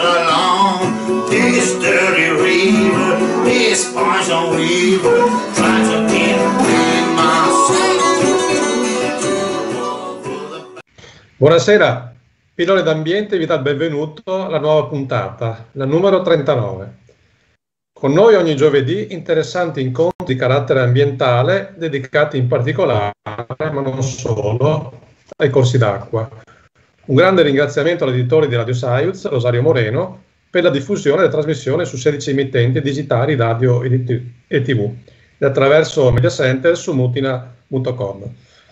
along this dirty river, this poison river, try to get away myself. Buonasera, Pillole d'Ambiente vi dà il benvenuto alla nuova puntata, la numero 39. Con noi ogni giovedì interessanti incontri di carattere ambientale dedicati in particolare, ma non solo, ai corsi d'acqua. Un grande ringraziamento all'editore di Radio Science, Rosario Moreno, per la diffusione della trasmissione su 16 emittenti digitali, radio e TV, e attraverso Media Center su mutina.com.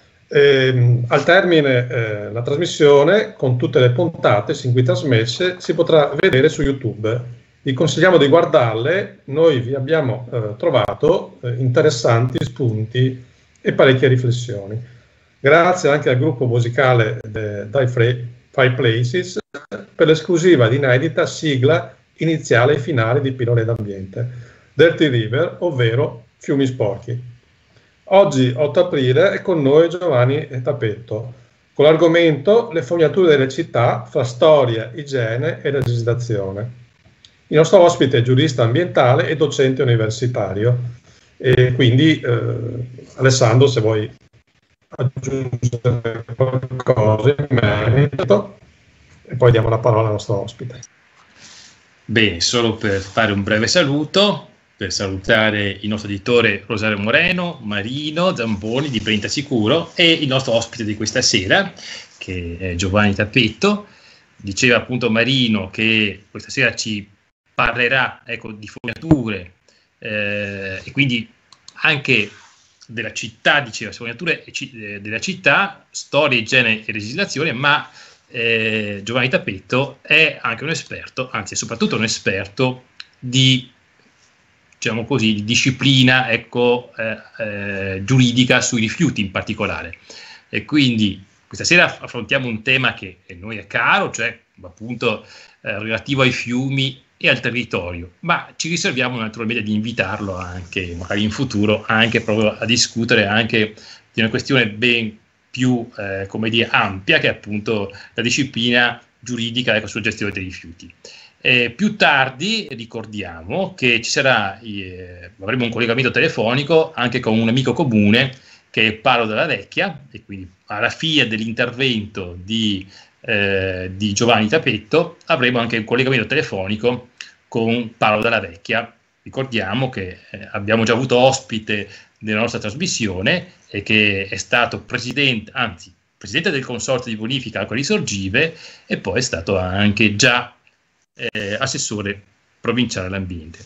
Al termine la trasmissione, con tutte le puntate sin qui trasmesse, si potrà vedere su YouTube. Vi consigliamo di guardarle, noi vi abbiamo trovato interessanti spunti e parecchie riflessioni. Grazie anche al gruppo musicale Die Five Places per l'esclusiva ed inedita sigla iniziale e finale di Pillole d'Ambiente, Dirty River, ovvero Fiumi Sporchi. Oggi, 8 aprile, è con noi Giovanni Tapetto, con l'argomento le fognature delle città fra storia, igiene e legislazione. Il nostro ospite è giurista ambientale e docente universitario, e quindi Alessandro, se vuoi aggiungere qualcosa in merito, e poi diamo la parola al nostro ospite. Bene, solo per fare un breve saluto, per salutare il nostro editore Rosario Moreno, Marino Zamboni di Prenta Sicuro e il nostro ospite di questa sera, che è Giovanni Tapetto. Diceva appunto Marino che questa sera ci parlerà, ecco, di fognature e quindi anche della città, diceva, fognature della città, storia, igiene e legislazione, ma Giovanni Tapetto è anche un esperto, anzi è soprattutto un esperto di, diciamo così, di disciplina, ecco, giuridica sui rifiuti in particolare. E quindi questa sera affrontiamo un tema che a noi è caro, cioè appunto relativo ai fiumi e al territorio, ma ci riserviamo naturalmente di invitarlo anche, magari in futuro, anche proprio a discutere anche di una questione ben più, come dire, ampia, che è appunto la disciplina giuridica, ecco, sulla gestione dei rifiuti. Più tardi ricordiamo che ci sarà, avremo un collegamento telefonico anche con un amico comune che è Paolo Della Vecchia, e quindi alla fine dell'intervento di Giovanni Tapetto avremo anche un collegamento telefonico con Paolo Della Vecchia. Ricordiamo che abbiamo già avuto ospite nella nostra trasmissione e che è stato presidente del consorzio di bonifica acqua di Sorgive, e poi è stato anche assessore provinciale all'ambiente.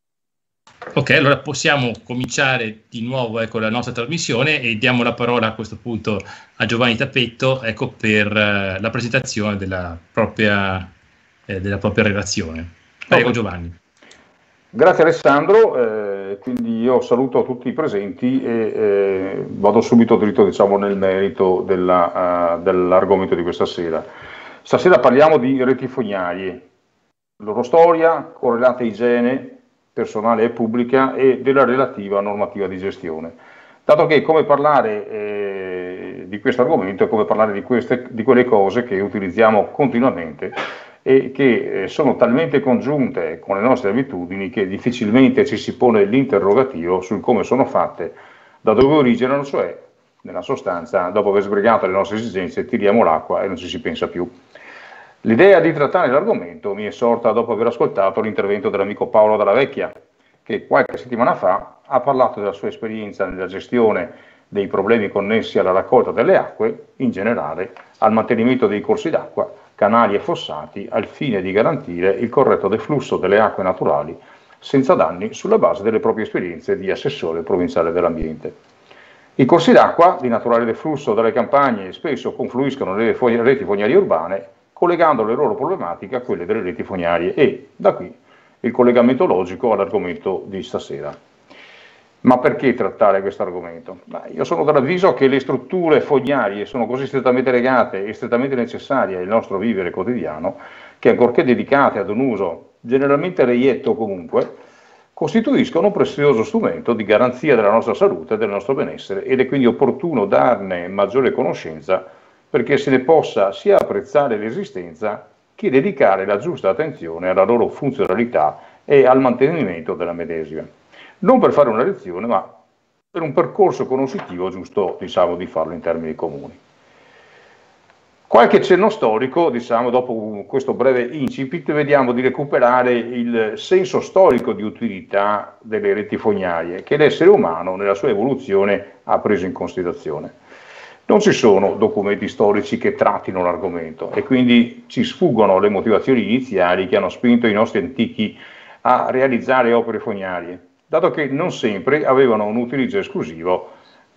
Ok, allora possiamo cominciare di nuovo, ecco, la nostra trasmissione, e diamo la parola a questo punto a Giovanni Tapetto, ecco, per la presentazione della propria relazione. Prego, Giovanni. Grazie Alessandro, quindi io saluto tutti i presenti e vado subito dritto, diciamo, nel merito dell'argomento di questa sera. Stasera parliamo di reti fognarie, loro storia, correlata igiene personale e pubblica e della relativa normativa di gestione. Dato che come parlare di questo argomento è come parlare di quelle cose che utilizziamo continuamente e che sono talmente congiunte con le nostre abitudini che difficilmente ci si pone l'interrogativo sul come sono fatte, da dove originano, cioè nella sostanza dopo aver sbrigato le nostre esigenze tiriamo l'acqua e non ci si pensa più. L'idea di trattare l'argomento mi è sorta dopo aver ascoltato l'intervento dell'amico Paolo Della Vecchia, che qualche settimana fa ha parlato della sua esperienza nella gestione dei problemi connessi alla raccolta delle acque, in generale al mantenimento dei corsi d'acqua, canali e fossati, al fine di garantire il corretto deflusso delle acque naturali senza danni, sulla base delle proprie esperienze di assessore provinciale dell'ambiente. I corsi d'acqua di naturale deflusso dalle campagne spesso confluiscono nelle reti fognarie urbane, collegando le loro problematiche a quelle delle reti fognarie, e da qui il collegamento logico all'argomento di stasera. Ma perché trattare questo argomento? Io sono dell'avviso che le strutture fognarie sono così strettamente legate e strettamente necessarie al nostro vivere quotidiano che, ancorché dedicate ad un uso generalmente reietto comunque, costituiscono un prezioso strumento di garanzia della nostra salute e del nostro benessere, ed è quindi opportuno darne maggiore conoscenza perché se ne possa sia apprezzare l'esistenza che dedicare la giusta attenzione alla loro funzionalità e al mantenimento della medesima. Non per fare una lezione, ma per un percorso conoscitivo giusto, diciamo, di farlo in termini comuni. Qualche cenno storico, diciamo, dopo questo breve incipit, vediamo di recuperare il senso storico di utilità delle reti fognarie che l'essere umano nella sua evoluzione ha preso in considerazione. Non ci sono documenti storici che trattino l'argomento e quindi ci sfuggono le motivazioni iniziali che hanno spinto i nostri antichi a realizzare opere fognarie, dato che non sempre avevano un utilizzo esclusivo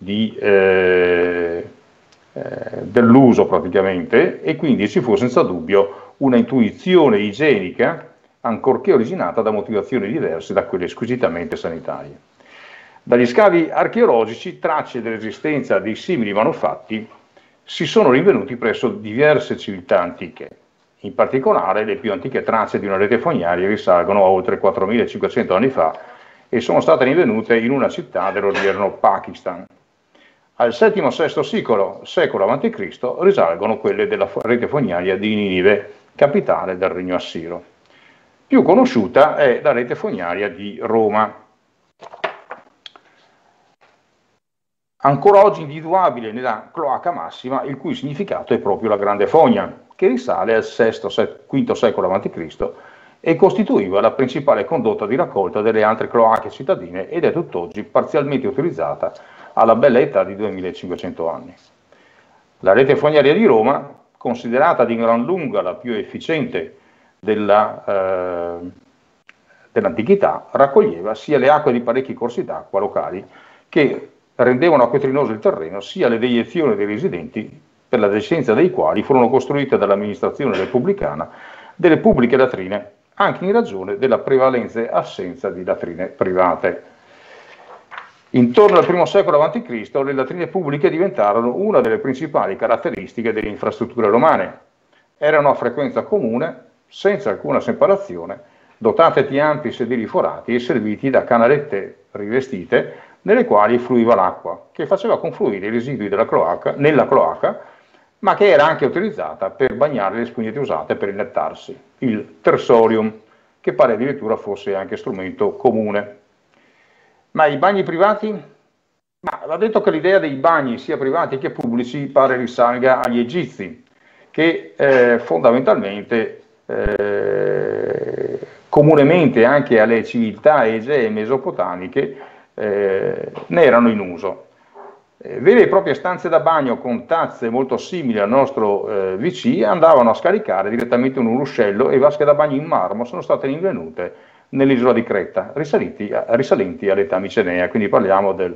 dell'uso praticamente, e quindi ci fu senza dubbio una intuizione igienica, ancorché originata da motivazioni diverse da quelle squisitamente sanitarie. Dagli scavi archeologici tracce dell'esistenza di simili manufatti si sono rinvenuti presso diverse civiltà antiche. In particolare le più antiche tracce di una rete fognaria risalgono a oltre 4500 anni fa e sono state rinvenute in una città dell'odierno Pakistan. Al VII-VI secolo a.C. risalgono quelle della rete fognaria di Ninive, capitale del regno assiro. Più conosciuta è la rete fognaria di Roma. Ancora oggi individuabile nella cloaca massima, il cui significato è proprio la grande fogna, che risale al VI-V secolo a.C. e costituiva la principale condotta di raccolta delle altre cloache cittadine ed è tutt'oggi parzialmente utilizzata alla bella età di 2500 anni. La rete fognaria di Roma, considerata di gran lunga la più efficiente dell'antichità, raccoglieva sia le acque di parecchi corsi d'acqua locali che rendevano acquetrinoso il terreno, sia le deiezioni dei residenti, per la decenza dei quali furono costruite dall'amministrazione repubblicana delle pubbliche latrine, anche in ragione della prevalente assenza di latrine private. Intorno al I secolo a.C. le latrine pubbliche diventarono una delle principali caratteristiche delle infrastrutture romane. Erano a frequenza comune, senza alcuna separazione, dotate di ampi sedili forati e serviti da canalette rivestite nelle quali fluiva l'acqua, che faceva confluire i residui della cloaca nella cloaca, ma che era anche utilizzata per bagnare le spugnette usate per innettarsi, il tersorium, che pare addirittura fosse anche strumento comune. Ma i bagni privati? Ma va detto che l'idea dei bagni sia privati che pubblici pare risalga agli egizi, che fondamentalmente, comunemente anche alle civiltà egee e mesopotamiche, ne erano in uso. Vere e proprie stanze da bagno con tazze molto simili al nostro WC andavano a scaricare direttamente un ruscello, e vasche da bagno in marmo sono state rinvenute nell'isola di Creta, risalenti all'età micenea, quindi parliamo del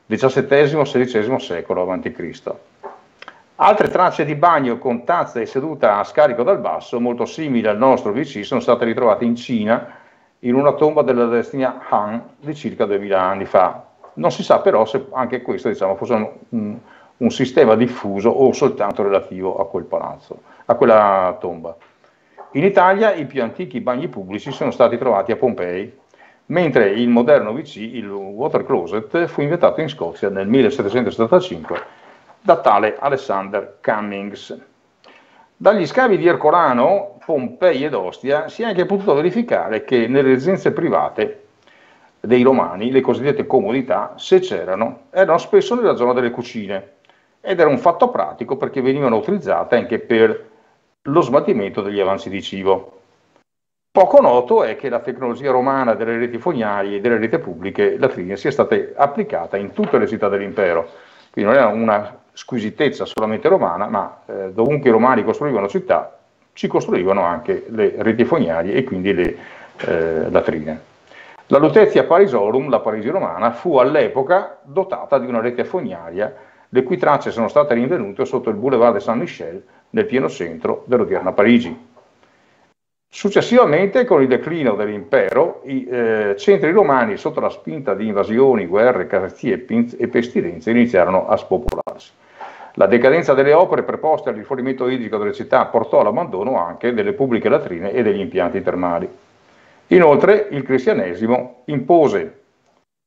XVII-XVI secolo a.C. Altre tracce di bagno con tazza e seduta a scarico dal basso, molto simili al nostro WC, sono state ritrovate in Cina, in una tomba della dinastia Han di circa 2000 anni fa. Non si sa però se anche questo, diciamo, fosse un sistema diffuso o soltanto relativo a quel palazzo, a quella tomba. In Italia i più antichi bagni pubblici sono stati trovati a Pompei, mentre il moderno WC, il water closet, fu inventato in Scozia nel 1775 da tale Alexander Cummings. Dagli scavi di Ercolano, Pompei ed Ostia si è anche potuto verificare che nelle residenze private dei romani le cosiddette comodità, se c'erano, erano spesso nella zona delle cucine, ed era un fatto pratico perché venivano utilizzate anche per lo smaltimento degli avanzi di cibo. Poco noto è che la tecnologia romana delle reti fognarie e delle reti pubbliche latrine sia stata applicata in tutte le città dell'impero, quindi non era una squisitezza solamente romana, ma dovunque i romani costruivano città, ci costruivano anche le reti fognarie e quindi le latrine. La Lutetia Parisorum, la Parisi romana, fu all'epoca dotata di una rete fognaria, le cui tracce sono state rinvenute sotto il Boulevard de Saint-Michel, nel pieno centro dell'odierna Parigi. Successivamente, con il declino dell'impero, i centri romani, sotto la spinta di invasioni, guerre, carestie e pestilenze, iniziarono a spopolarsi. La decadenza delle opere preposte al rifornimento idrico delle città portò all'abbandono anche delle pubbliche latrine e degli impianti termali. Inoltre, il cristianesimo impose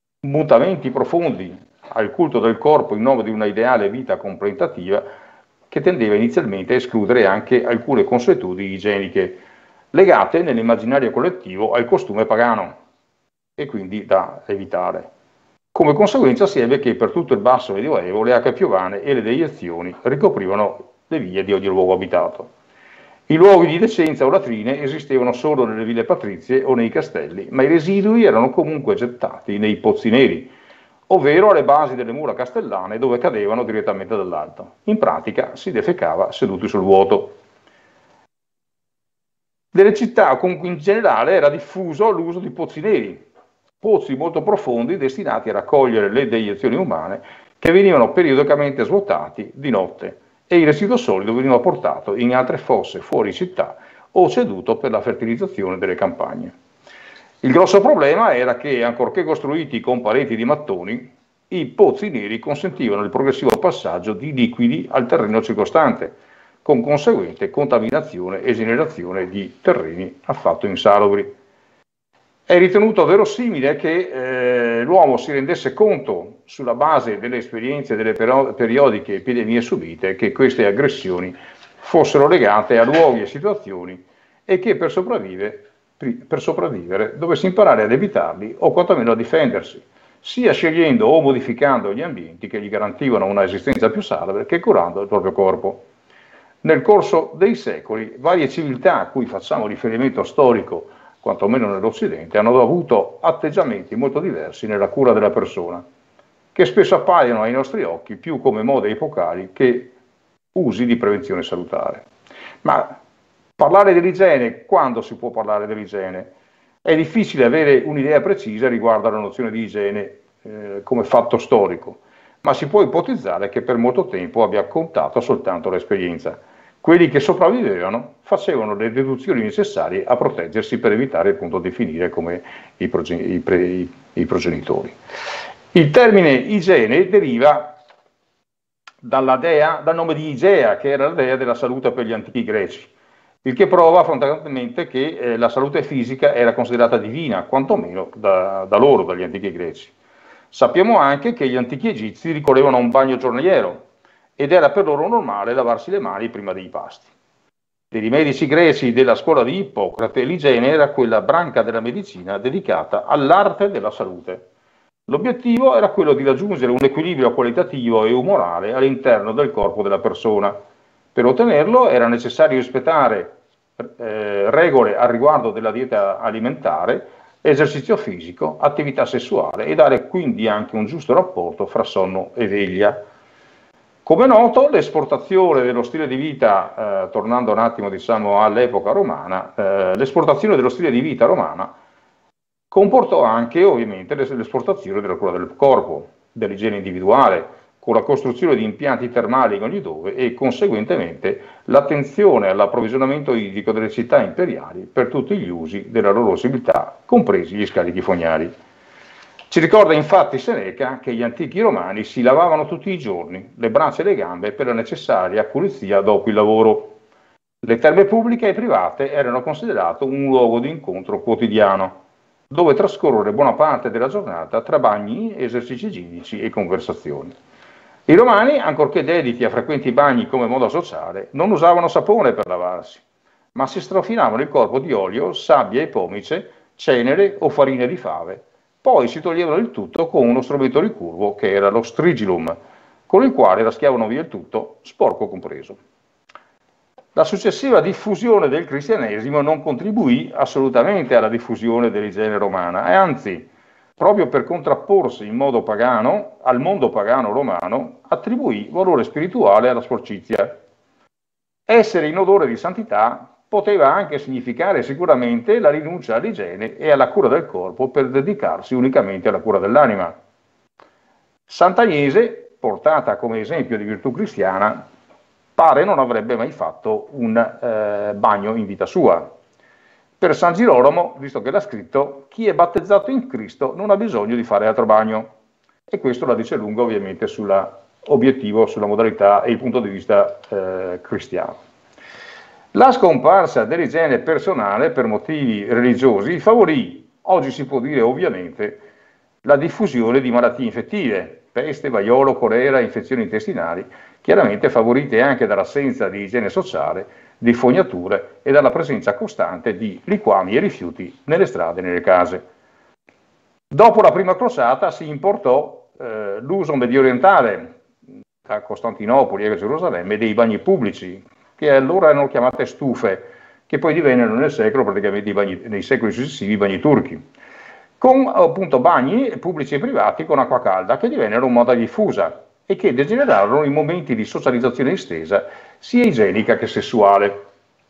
mutamenti profondi al culto del corpo in nome di una ideale vita contemplativa che tendeva inizialmente a escludere anche alcune consuetudini igieniche legate nell'immaginario collettivo al costume pagano e quindi da evitare. Come conseguenza si ebbe che per tutto il basso medioevo le acque piovane e le deiezioni ricoprivano le vie di ogni luogo abitato. I luoghi di decenza o latrine esistevano solo nelle ville patrizie o nei castelli, ma i residui erano comunque gettati nei pozzi neri, ovvero alle basi delle mura castellane dove cadevano direttamente dall'alto. In pratica si defecava seduti sul vuoto. Nelle città comunque in generale era diffuso l'uso di pozzi neri, pozzi molto profondi destinati a raccogliere le deiezioni umane che venivano periodicamente svuotati di notte e il residuo solido veniva portato in altre fosse fuori città o ceduto per la fertilizzazione delle campagne. Il grosso problema era che, ancorché costruiti con pareti di mattoni, i pozzi neri consentivano il progressivo passaggio di liquidi al terreno circostante, con conseguente contaminazione e generazione di terreni affatto insalubri. È ritenuto verosimile che l'uomo si rendesse conto, sulla base delle esperienze delle periodiche epidemie subite, che queste aggressioni fossero legate a luoghi e situazioni e che per sopravvivere dovesse imparare ad evitarli o quantomeno a difendersi, sia scegliendo o modificando gli ambienti che gli garantivano una esistenza più salve che curando il proprio corpo. Nel corso dei secoli, varie civiltà a cui facciamo riferimento storico, quantomeno nell'Occidente, hanno avuto atteggiamenti molto diversi nella cura della persona, che spesso appaiono ai nostri occhi più come mode epocali che usi di prevenzione salutare. Ma parlare dell'igiene, quando si può parlare dell'igiene? È difficile avere un'idea precisa riguardo alla nozione di igiene come fatto storico, ma si può ipotizzare che per molto tempo abbia contato soltanto l'esperienza. Quelli che sopravvivevano facevano le deduzioni necessarie a proteggersi per evitare appunto di finire come i progenitori. Il termine igiene deriva dal nome di Igea, che era la dea della salute per gli antichi greci, il che prova fondamentalmente che la salute fisica era considerata divina, quantomeno da loro, dagli antichi greci. Sappiamo anche che gli antichi egizi ricorrevano a un bagno giornaliero, ed era per loro normale lavarsi le mani prima dei pasti. Per i medici greci della scuola di Ippocrate, l'igiene era quella branca della medicina dedicata all'arte della salute. L'obiettivo era quello di raggiungere un equilibrio qualitativo e umorale all'interno del corpo della persona. Per ottenerlo era necessario rispettare regole al riguardo della dieta alimentare, esercizio fisico, attività sessuale e dare quindi anche un giusto rapporto fra sonno e veglia. Come noto, l'esportazione dello stile di vita, tornando un attimo diciamo all'epoca romana, l'esportazione dello stile di vita romana comportò anche ovviamente l'esportazione della cura del corpo, dell'igiene individuale, con la costruzione di impianti termali in ogni dove e conseguentemente l'attenzione all'approvvigionamento idrico delle città imperiali per tutti gli usi della loro civiltà, compresi gli scarichi fognari. Ci ricorda infatti Seneca che gli antichi romani si lavavano tutti i giorni le braccia e le gambe per la necessaria pulizia dopo il lavoro. Le terme pubbliche e private erano considerate un luogo di incontro quotidiano, dove trascorrere buona parte della giornata tra bagni, esercizi igienici e conversazioni. I romani, ancorché dediti a frequenti bagni come moda sociale, non usavano sapone per lavarsi, ma si strofinavano il corpo di olio, sabbia e pomice, cenere o farina di fave. Poi si toglievano il tutto con uno strumento ricurvo che era lo strigilum, con il quale raschiavano via il tutto, sporco compreso. La successiva diffusione del cristianesimo non contribuì assolutamente alla diffusione dell'igiene romana, e anzi, proprio per contrapporsi in modo pagano al mondo pagano romano, attribuì valore spirituale alla sporcizia. Essere in odore di santità poteva anche significare sicuramente la rinuncia all'igiene e alla cura del corpo per dedicarsi unicamente alla cura dell'anima. Sant'Agnese, portata come esempio di virtù cristiana, pare non avrebbe mai fatto un bagno in vita sua. Per San Girolamo, visto che l'ha scritto, chi è battezzato in Cristo non ha bisogno di fare altro bagno. E questo la dice lunga ovviamente sull'obiettivo, sulla modalità e il punto di vista cristiano. La scomparsa dell'igiene personale per motivi religiosi favorì, oggi si può dire ovviamente, la diffusione di malattie infettive, peste, vaiolo, colera, infezioni intestinali, chiaramente favorite anche dall'assenza di igiene sociale, di fognature e dalla presenza costante di liquami e rifiuti nelle strade e nelle case. Dopo la prima crociata si importò l'uso mediorientale a Costantinopoli e a Gerusalemme dei bagni pubblici, che allora erano chiamate stufe, che poi divennero nel secolo, praticamente nei secoli successivi, i bagni turchi, con appunto bagni pubblici e privati con acqua calda, che divennero moda diffusa e che degenerarono in momenti di socializzazione estesa, sia igienica che sessuale.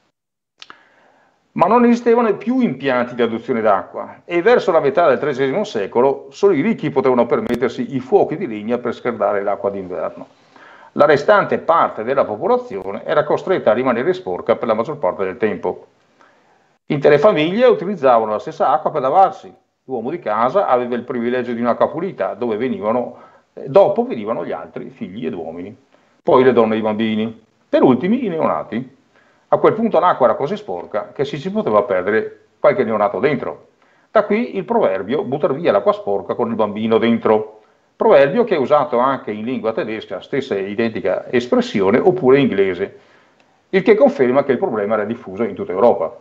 Ma non esistevano più impianti di adduzione d'acqua e verso la metà del XIII secolo solo i ricchi potevano permettersi i fuochi di legna per scaldare l'acqua d'inverno. La restante parte della popolazione era costretta a rimanere sporca per la maggior parte del tempo. Intere famiglie utilizzavano la stessa acqua per lavarsi. L'uomo di casa aveva il privilegio di un'acqua pulita, dopo venivano gli altri, figli ed uomini, poi le donne e i bambini, per ultimi i neonati. A quel punto l'acqua era così sporca che si poteva perdere qualche neonato dentro. Da qui il proverbio "buttar via l'acqua sporca con il bambino dentro", proverbio che è usato anche in lingua tedesca, stessa e identica espressione, oppure inglese, il che conferma che il problema era diffuso in tutta Europa.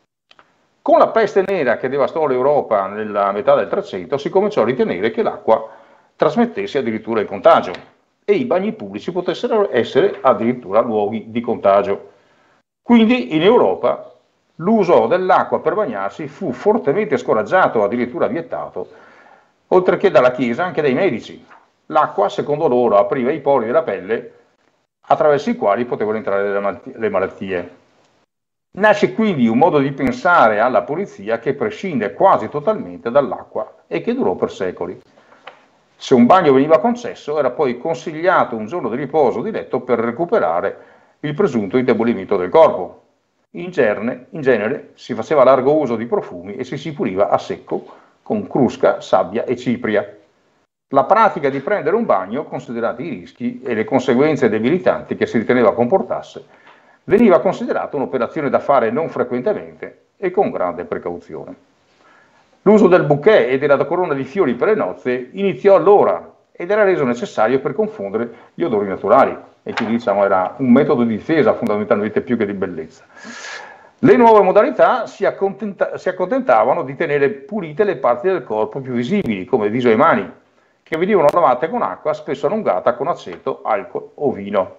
Con la peste nera che devastò l'Europa nella metà del 300 si cominciò a ritenere che l'acqua trasmettesse addirittura il contagio e i bagni pubblici potessero essere addirittura luoghi di contagio. Quindi in Europa l'uso dell'acqua per bagnarsi fu fortemente scoraggiato, addirittura vietato, oltre che dalla Chiesa anche dai medici. L'acqua, secondo loro, apriva i pori della pelle attraverso i quali potevano entrare le malattie. Nasce quindi un modo di pensare alla pulizia che prescinde quasi totalmente dall'acqua e che durò per secoli. Se un bagno veniva concesso, era poi consigliato un giorno di riposo di letto per recuperare il presunto indebolimento del corpo. In genere si faceva largo uso di profumi e si puliva a secco con crusca, sabbia e cipria. La pratica di prendere un bagno, considerati i rischi e le conseguenze debilitanti che si riteneva comportasse, veniva considerata un'operazione da fare non frequentemente e con grande precauzione. L'uso del bouquet e della corona di fiori per le nozze iniziò allora ed era reso necessario per confondere gli odori naturali, e quindi diciamo era un metodo di difesa fondamentalmente più che di bellezza. Le nuove modalità si accontentavano di tenere pulite le parti del corpo più visibili, come viso e mani, che venivano lavate con acqua spesso allungata con aceto, alcol o vino.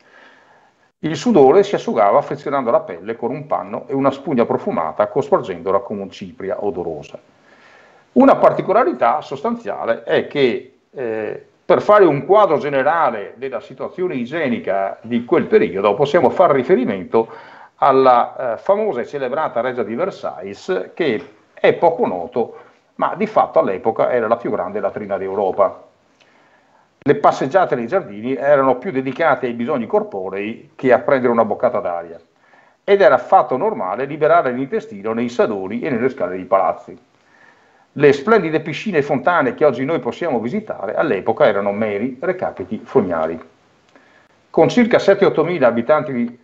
Il sudore si asciugava affezionando la pelle con un panno e una spugna profumata, cospargendola con un cipria odorosa. Una particolarità sostanziale è che per fare un quadro generale della situazione igienica di quel periodo possiamo fare riferimento alla famosa e celebrata Reggia di Versailles, che è poco noto, ma di fatto all'epoca era la più grande latrina d'Europa. Le passeggiate nei giardini erano più dedicate ai bisogni corporei che a prendere una boccata d'aria, ed era fatto normale liberare l'intestino nei saloni e nelle scale dei palazzi. Le splendide piscine e fontane che oggi noi possiamo visitare all'epoca erano meri recapiti fognari. Con circa 7-8 mila abitanti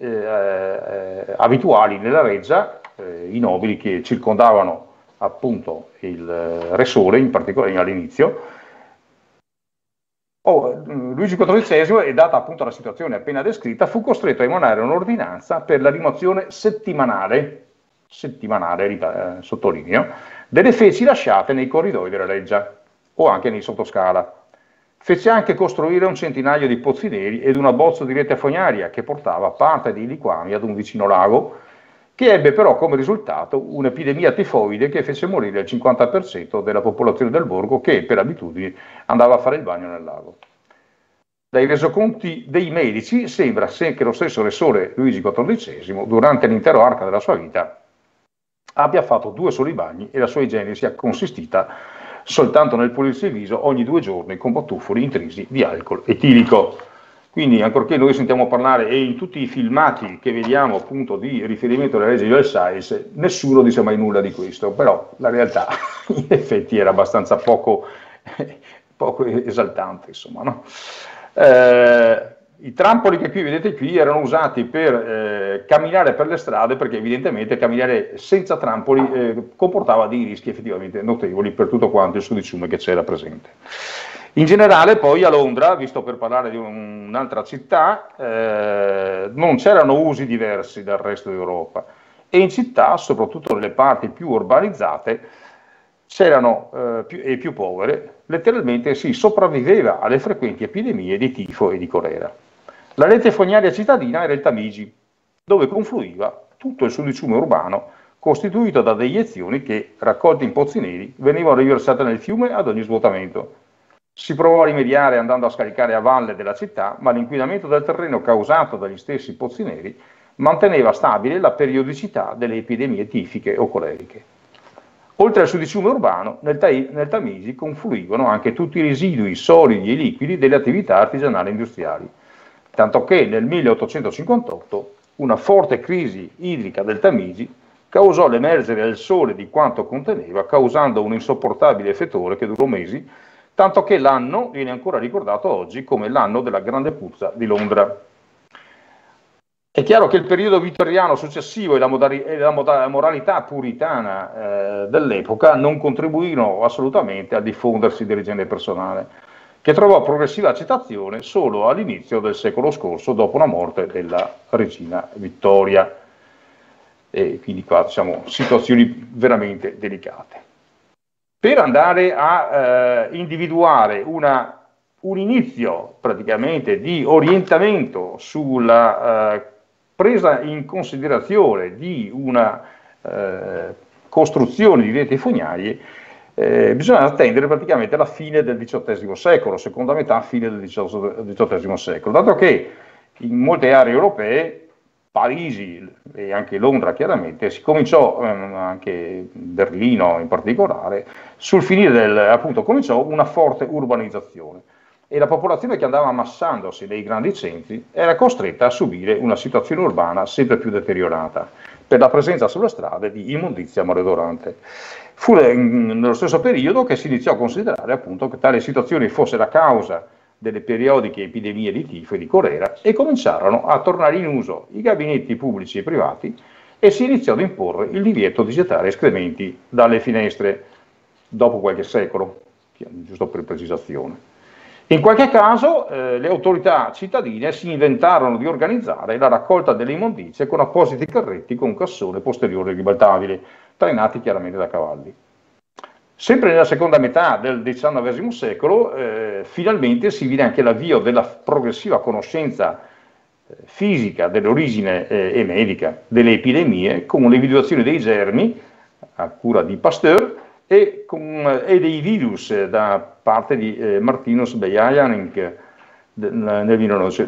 abituali nella Reggia, i nobili che circondavano appunto il Re Sole, in particolare all'inizio, Luigi XIV, e data appunto la situazione appena descritta, fu costretto a emanare un'ordinanza per la rimozione settimanale, sottolineo, delle feci lasciate nei corridoi della Reggia o anche nei sottoscala. Fece anche costruire un centinaio di pozzi neri ed una bozza di rete fognaria che portava parte dei liquami ad un vicino lago, che ebbe però come risultato un'epidemia tifoide che fece morire il 50% della popolazione del borgo, che per abitudine andava a fare il bagno nel lago. Dai resoconti dei medici sembra che lo stesso Re Sole Luigi XIV, durante l'intero arco della sua vita, abbia fatto 2 soli bagni e la sua igiene sia consistita soltanto nel pulirsi il viso ogni 2 giorni con batuffoli intrisi di alcol etilico. Quindi, ancorché noi sentiamo parlare, e in tutti i filmati che vediamo appunto di riferimento alla Reggia di Versailles, nessuno dice mai nulla di questo, però la realtà in effetti era abbastanza poco esaltante, insomma, no? I trampoli che qui vedete qui erano usati per camminare per le strade, perché evidentemente camminare senza trampoli comportava dei rischi effettivamente notevoli per tutto quanto il sudiciume che c'era presente. In generale poi a Londra, visto per parlare di un'altra città, non c'erano usi diversi dal resto d'Europa, e in città, soprattutto nelle parti più urbanizzate, c'erano più povere, letteralmente si sopravviveva alle frequenti epidemie di tifo e di colera. La rete fognaria cittadina era il Tamigi, dove confluiva tutto il sudiciume urbano, costituito da deiezioni che, raccolte in pozzi neri, venivano riversate nel fiume ad ogni svuotamento. Si provò a rimediare andando a scaricare a valle della città, ma l'inquinamento del terreno causato dagli stessi pozzi neri manteneva stabile la periodicità delle epidemie tifiche o coleriche. Oltre al sudiciume urbano, nel Tamigi confluivano anche tutti i residui solidi e liquidi delle attività artigianali e industriali, tanto che nel 1858 una forte crisi idrica del Tamigi causò l'emergere al sole di quanto conteneva, causando un insopportabile fetore che durò mesi, tanto che l'anno viene ancora ricordato oggi come l'anno della grande puzza di Londra. È chiaro che il periodo vittoriano successivo e la moralità puritana dell'epoca non contribuirono assolutamente al diffondersi dell'igiene personale, che trovò progressiva accettazione solo all'inizio del secolo scorso, dopo la morte della regina Vittoria. E quindi qua diciamo situazioni veramente delicate. Per andare a individuare un inizio praticamente di orientamento sulla presa in considerazione di una costruzione di reti fognarie, bisogna attendere praticamente la fine del XVIII secolo, seconda metà fine del XVIII secolo, dato che in molte aree europee, Parigi e anche Londra chiaramente, si cominciò, anche Berlino in particolare, sul finire appunto cominciò una forte urbanizzazione e la popolazione che andava ammassandosi nei grandi centri era costretta a subire una situazione urbana sempre più deteriorata per la presenza sulle strade di immondizia maleodorante. Fu nello stesso periodo che si iniziò a considerare appunto che tale situazione fosse la causa delle periodiche epidemie di tifo e di colera e cominciarono a tornare in uso i gabinetti pubblici e privati e si iniziò ad imporre il divieto di gettare escrementi dalle finestre dopo qualche secolo, giusto per precisazione. In qualche caso le autorità cittadine si inventarono di organizzare la raccolta delle immondizie con appositi carretti con un cassone posteriore ribaltabile, trainati chiaramente da cavalli. Sempre nella seconda metà del XIX secolo, finalmente si vide anche l'avvio della progressiva conoscenza fisica dell'origine e medica delle epidemie, con l'individuazione dei germi a cura di Pasteur e dei virus da parte di Martinus Beijerinck nel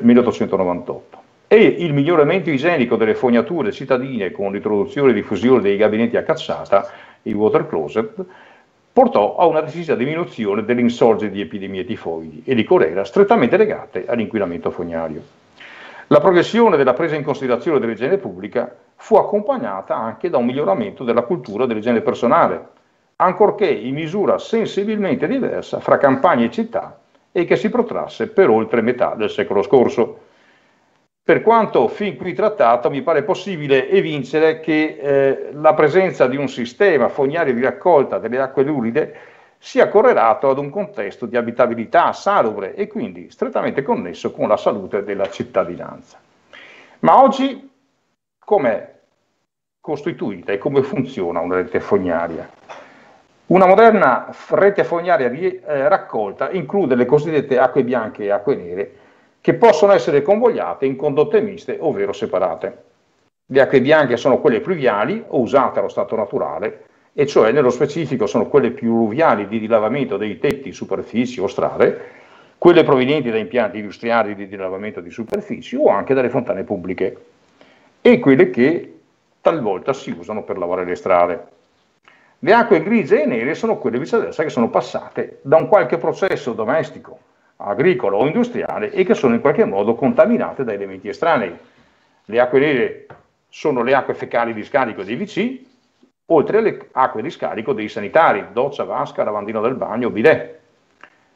1898. E il miglioramento igienico delle fognature cittadine con l'introduzione e diffusione dei gabinetti a cacciata, i water closet, portò a una decisa diminuzione dell'insorgere di epidemie tifoidi e di colera strettamente legate all'inquinamento fognario. La progressione della presa in considerazione dell'igiene pubblica fu accompagnata anche da un miglioramento della cultura dell'igiene personale, ancorché in misura sensibilmente diversa fra campagne e città e che si protrasse per oltre metà del secolo scorso. Per quanto fin qui trattato, mi pare possibile evincere che la presenza di un sistema fognario di raccolta delle acque luride sia correlato ad un contesto di abitabilità salubre e quindi strettamente connesso con la salute della cittadinanza. Ma oggi com'è costituita e come funziona una rete fognaria? Una moderna rete fognaria di raccolta include le cosiddette acque bianche e acque nere, che possono essere convogliate in condotte miste, ovvero separate. Le acque bianche sono quelle pluviali o usate allo stato naturale, e cioè nello specifico sono quelle pluviali di dilavamento dei tetti, superfici o strade, quelle provenienti da impianti industriali di dilavamento di superfici o anche dalle fontane pubbliche, e quelle che talvolta si usano per lavare le strade. Le acque grigie e nere sono quelle viceversa che sono passate da un qualche processo domestico, agricolo o industriale e che sono in qualche modo contaminate da elementi estranei. Le acque nere sono le acque fecali di scarico dei WC, oltre alle acque di scarico dei sanitari, doccia, vasca, lavandino del bagno, bidet.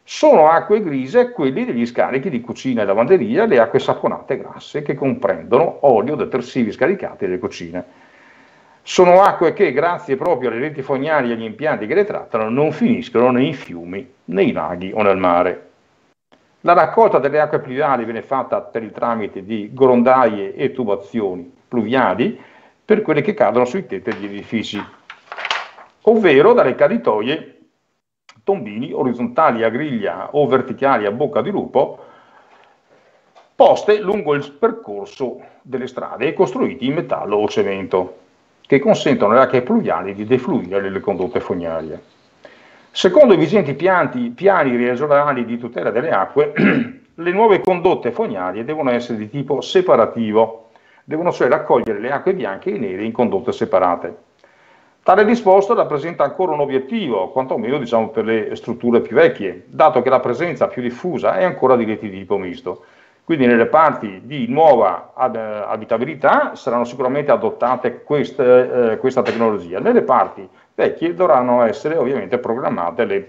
Sono acque grigie quelli degli scarichi di cucina e lavanderia, le acque saponate grasse che comprendono olio, detersivi scaricati nelle cucine. Sono acque che, grazie proprio alle reti fognarie e agli impianti che le trattano, non finiscono nei fiumi, nei laghi o nel mare. La raccolta delle acque pluviali viene fatta per il tramite di grondaie e tubazioni pluviali per quelle che cadono sui tetti degli edifici, ovvero dalle caditoie, tombini orizzontali a griglia o verticali a bocca di lupo, poste lungo il percorso delle strade e costruiti in metallo o cemento, che consentono alle acque pluviali di defluire nelle condotte fognarie. Secondo i vigenti piani regionali di tutela delle acque, le nuove condotte fognarie devono essere di tipo separativo, devono cioè raccogliere le acque bianche e nere in condotte separate. Tale disposto rappresenta ancora un obiettivo, quantomeno diciamo per le strutture più vecchie, dato che la presenza più diffusa è ancora di reti di tipo misto. Quindi nelle parti di nuova abitabilità saranno sicuramente adottate questa tecnologia. Nelle parti vecchie dovranno essere ovviamente programmate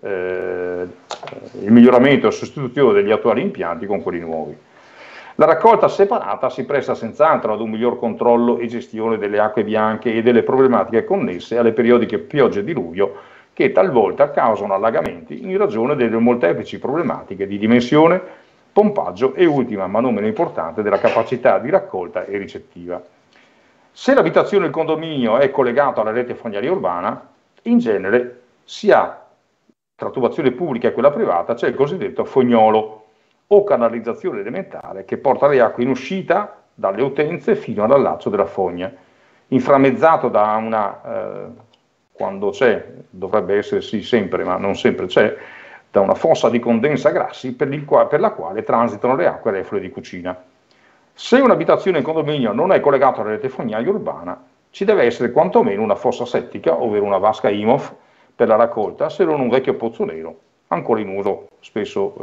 il miglioramento e la sostituzione degli attuali impianti con quelli nuovi. La raccolta separata si presta senz'altro ad un miglior controllo e gestione delle acque bianche e delle problematiche connesse alle periodiche piogge di diluvio che talvolta causano allagamenti in ragione delle molteplici problematiche di dimensione, pompaggio e ultima, ma non meno importante, della capacità di raccolta e ricettiva. Se l'abitazione o il condominio è collegato alla rete fognaria urbana, in genere sia tra tubazione pubblica e quella privata c'è il cosiddetto fognolo o canalizzazione elementare che porta le acque in uscita dalle utenze fino all'allaccio della fogna, inframmezzato da una, quando c'è, dovrebbe essere sì sempre, ma non sempre c'è, da una fossa di condensa grassi per la quale transitano le acque reflue di cucina. Se un'abitazione in condominio non è collegata alla rete fognaria urbana, ci deve essere quantomeno una fossa settica, ovvero una vasca IMOF, per la raccolta, se non un vecchio pozzo nero, ancora in uso spesso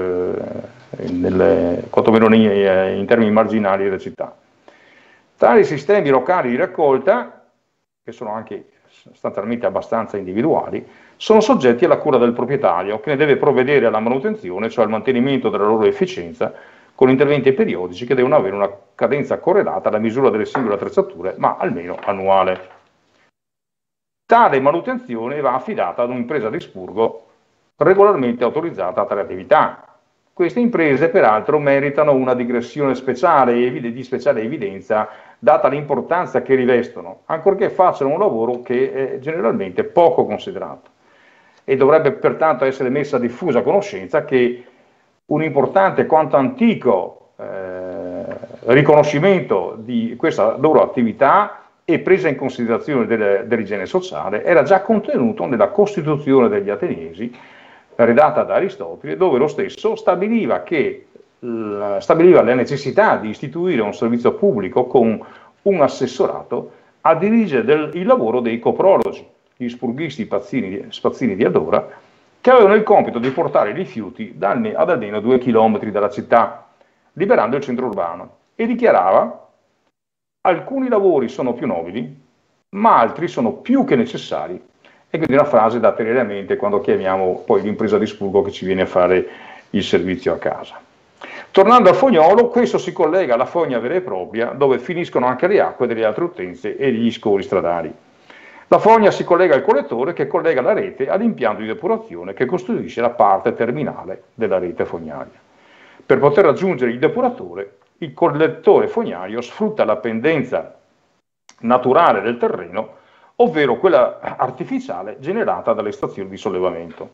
quantomeno in termini marginali delle città. Tali sistemi locali di raccolta, che sono anche sostanzialmente abbastanza individuali, sono soggetti alla cura del proprietario, che ne deve provvedere alla manutenzione, cioè al mantenimento della loro efficienza, con interventi periodici che devono avere una cadenza correlata alla misura delle singole attrezzature, ma almeno annuale. Tale manutenzione va affidata ad un'impresa di espurgo regolarmente autorizzata a tale attività. Queste imprese peraltro meritano una digressione speciale e di speciale evidenza data l'importanza che rivestono, ancorché facciano un lavoro che è generalmente poco considerato. E dovrebbe pertanto essere messa a diffusa conoscenza che un importante quanto antico riconoscimento di questa loro attività e presa in considerazione dell'igiene sociale era già contenuto nella Costituzione degli Ateniesi, redatta da Aristotele, dove lo stesso stabiliva la necessità di istituire un servizio pubblico con un assessorato a dirigere il lavoro dei coprologi, gli spurghisti spazzini di allora, che avevano il compito di portare i rifiuti ad almeno 2 chilometri dalla città, liberando il centro urbano, e dichiarava: alcuni lavori sono più nobili, ma altri sono più che necessari. E quindi una frase da tenere a mente quando chiamiamo poi l'impresa di spurgo che ci viene a fare il servizio a casa. Tornando al fognolo, questo si collega alla fogna vera e propria, dove finiscono anche le acque delle altre utenze e gli scoli stradali. La fogna si collega al collettore che collega la rete all'impianto di depurazione che costituisce la parte terminale della rete fognaria. Per poter raggiungere il depuratore, il collettore fognario sfrutta la pendenza naturale del terreno, ovvero quella artificiale generata dalle stazioni di sollevamento.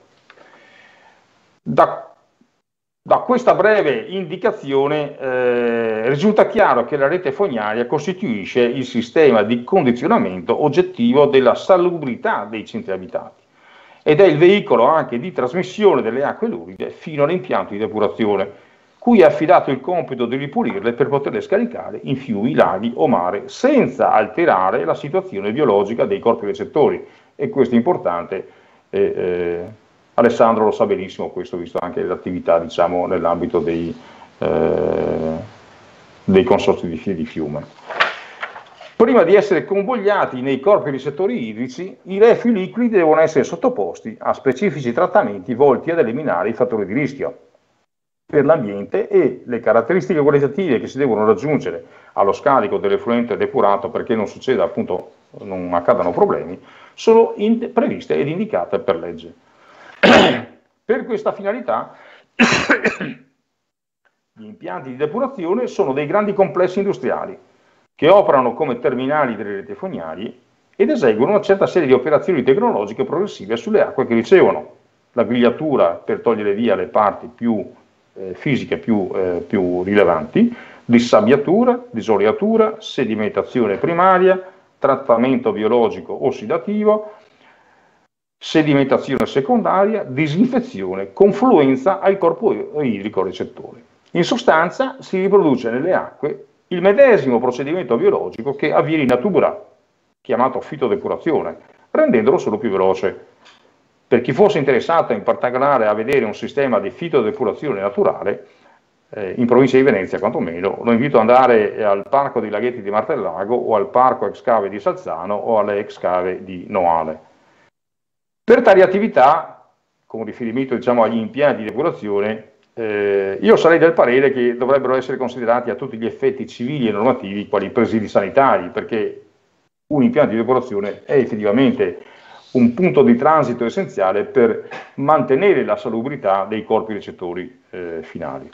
Da questa breve indicazione risulta chiaro che la rete fognaria costituisce il sistema di condizionamento oggettivo della salubrità dei centri abitati ed è il veicolo anche di trasmissione delle acque luride fino all'impianto di depurazione, cui è affidato il compito di ripulirle per poterle scaricare in fiumi, laghi o mare, senza alterare la situazione biologica dei corpi recettori. E questo è importante, Alessandro lo sa benissimo, questo visto anche l'attività, diciamo, nell'ambito dei consorzi di fiume. Prima di essere convogliati nei corpi ricettori idrici, i reflui liquidi devono essere sottoposti a specifici trattamenti volti ad eliminare i fattori di rischio per l'ambiente e le caratteristiche qualitative che si devono raggiungere allo scarico dell'effluente depurato perché non succeda, appunto, non accadano problemi, sono previste ed indicate per legge. Per questa finalità gli impianti di depurazione sono dei grandi complessi industriali che operano come terminali delle reti fognarie ed eseguono una certa serie di operazioni tecnologiche progressive sulle acque che ricevono. La grigliatura per togliere via le parti più fisiche più rilevanti, dissabbiatura, disoliatura, sedimentazione primaria, trattamento biologico ossidativo, sedimentazione secondaria, disinfezione, confluenza al corpo idrico recettore. In sostanza si riproduce nelle acque il medesimo procedimento biologico che avviene in natura, chiamato fitodepurazione, rendendolo solo più veloce. Per chi fosse interessato in particolare a vedere un sistema di fitodepurazione naturale, in provincia di Venezia quantomeno, lo invito ad andare al Parco dei Laghetti di Martellago o al Parco Ex Cave di Salzano o alle Ex Cave di Noale. Per tali attività, con riferimento agli impianti di depurazione, io sarei del parere che dovrebbero essere considerati a tutti gli effetti civili e normativi quali presidi sanitari, perché un impianto di depurazione è effettivamente un punto di transito essenziale per mantenere la salubrità dei corpi recettori finali.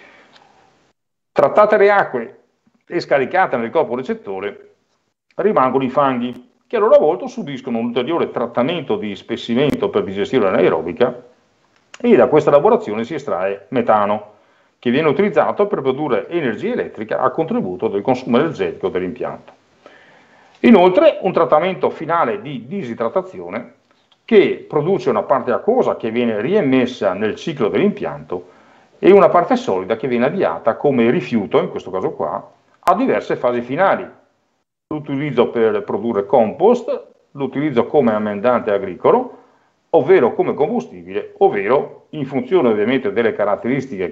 Trattate le acque e scaricate nel corpo recettore, rimangono i fanghi, che a loro volta subiscono un ulteriore trattamento di spessimento per digestione anaerobica e da questa lavorazione si estrae metano, che viene utilizzato per produrre energia elettrica a contributo del consumo energetico dell'impianto. Inoltre un trattamento finale di disidratazione che produce una parte acquosa che viene riemmessa nel ciclo dell'impianto e una parte solida che viene avviata come rifiuto, in questo caso qua, a diverse fasi finali. L'utilizzo per produrre compost, l'utilizzo come ammendante agricolo, ovvero come combustibile, ovvero in funzione ovviamente delle caratteristiche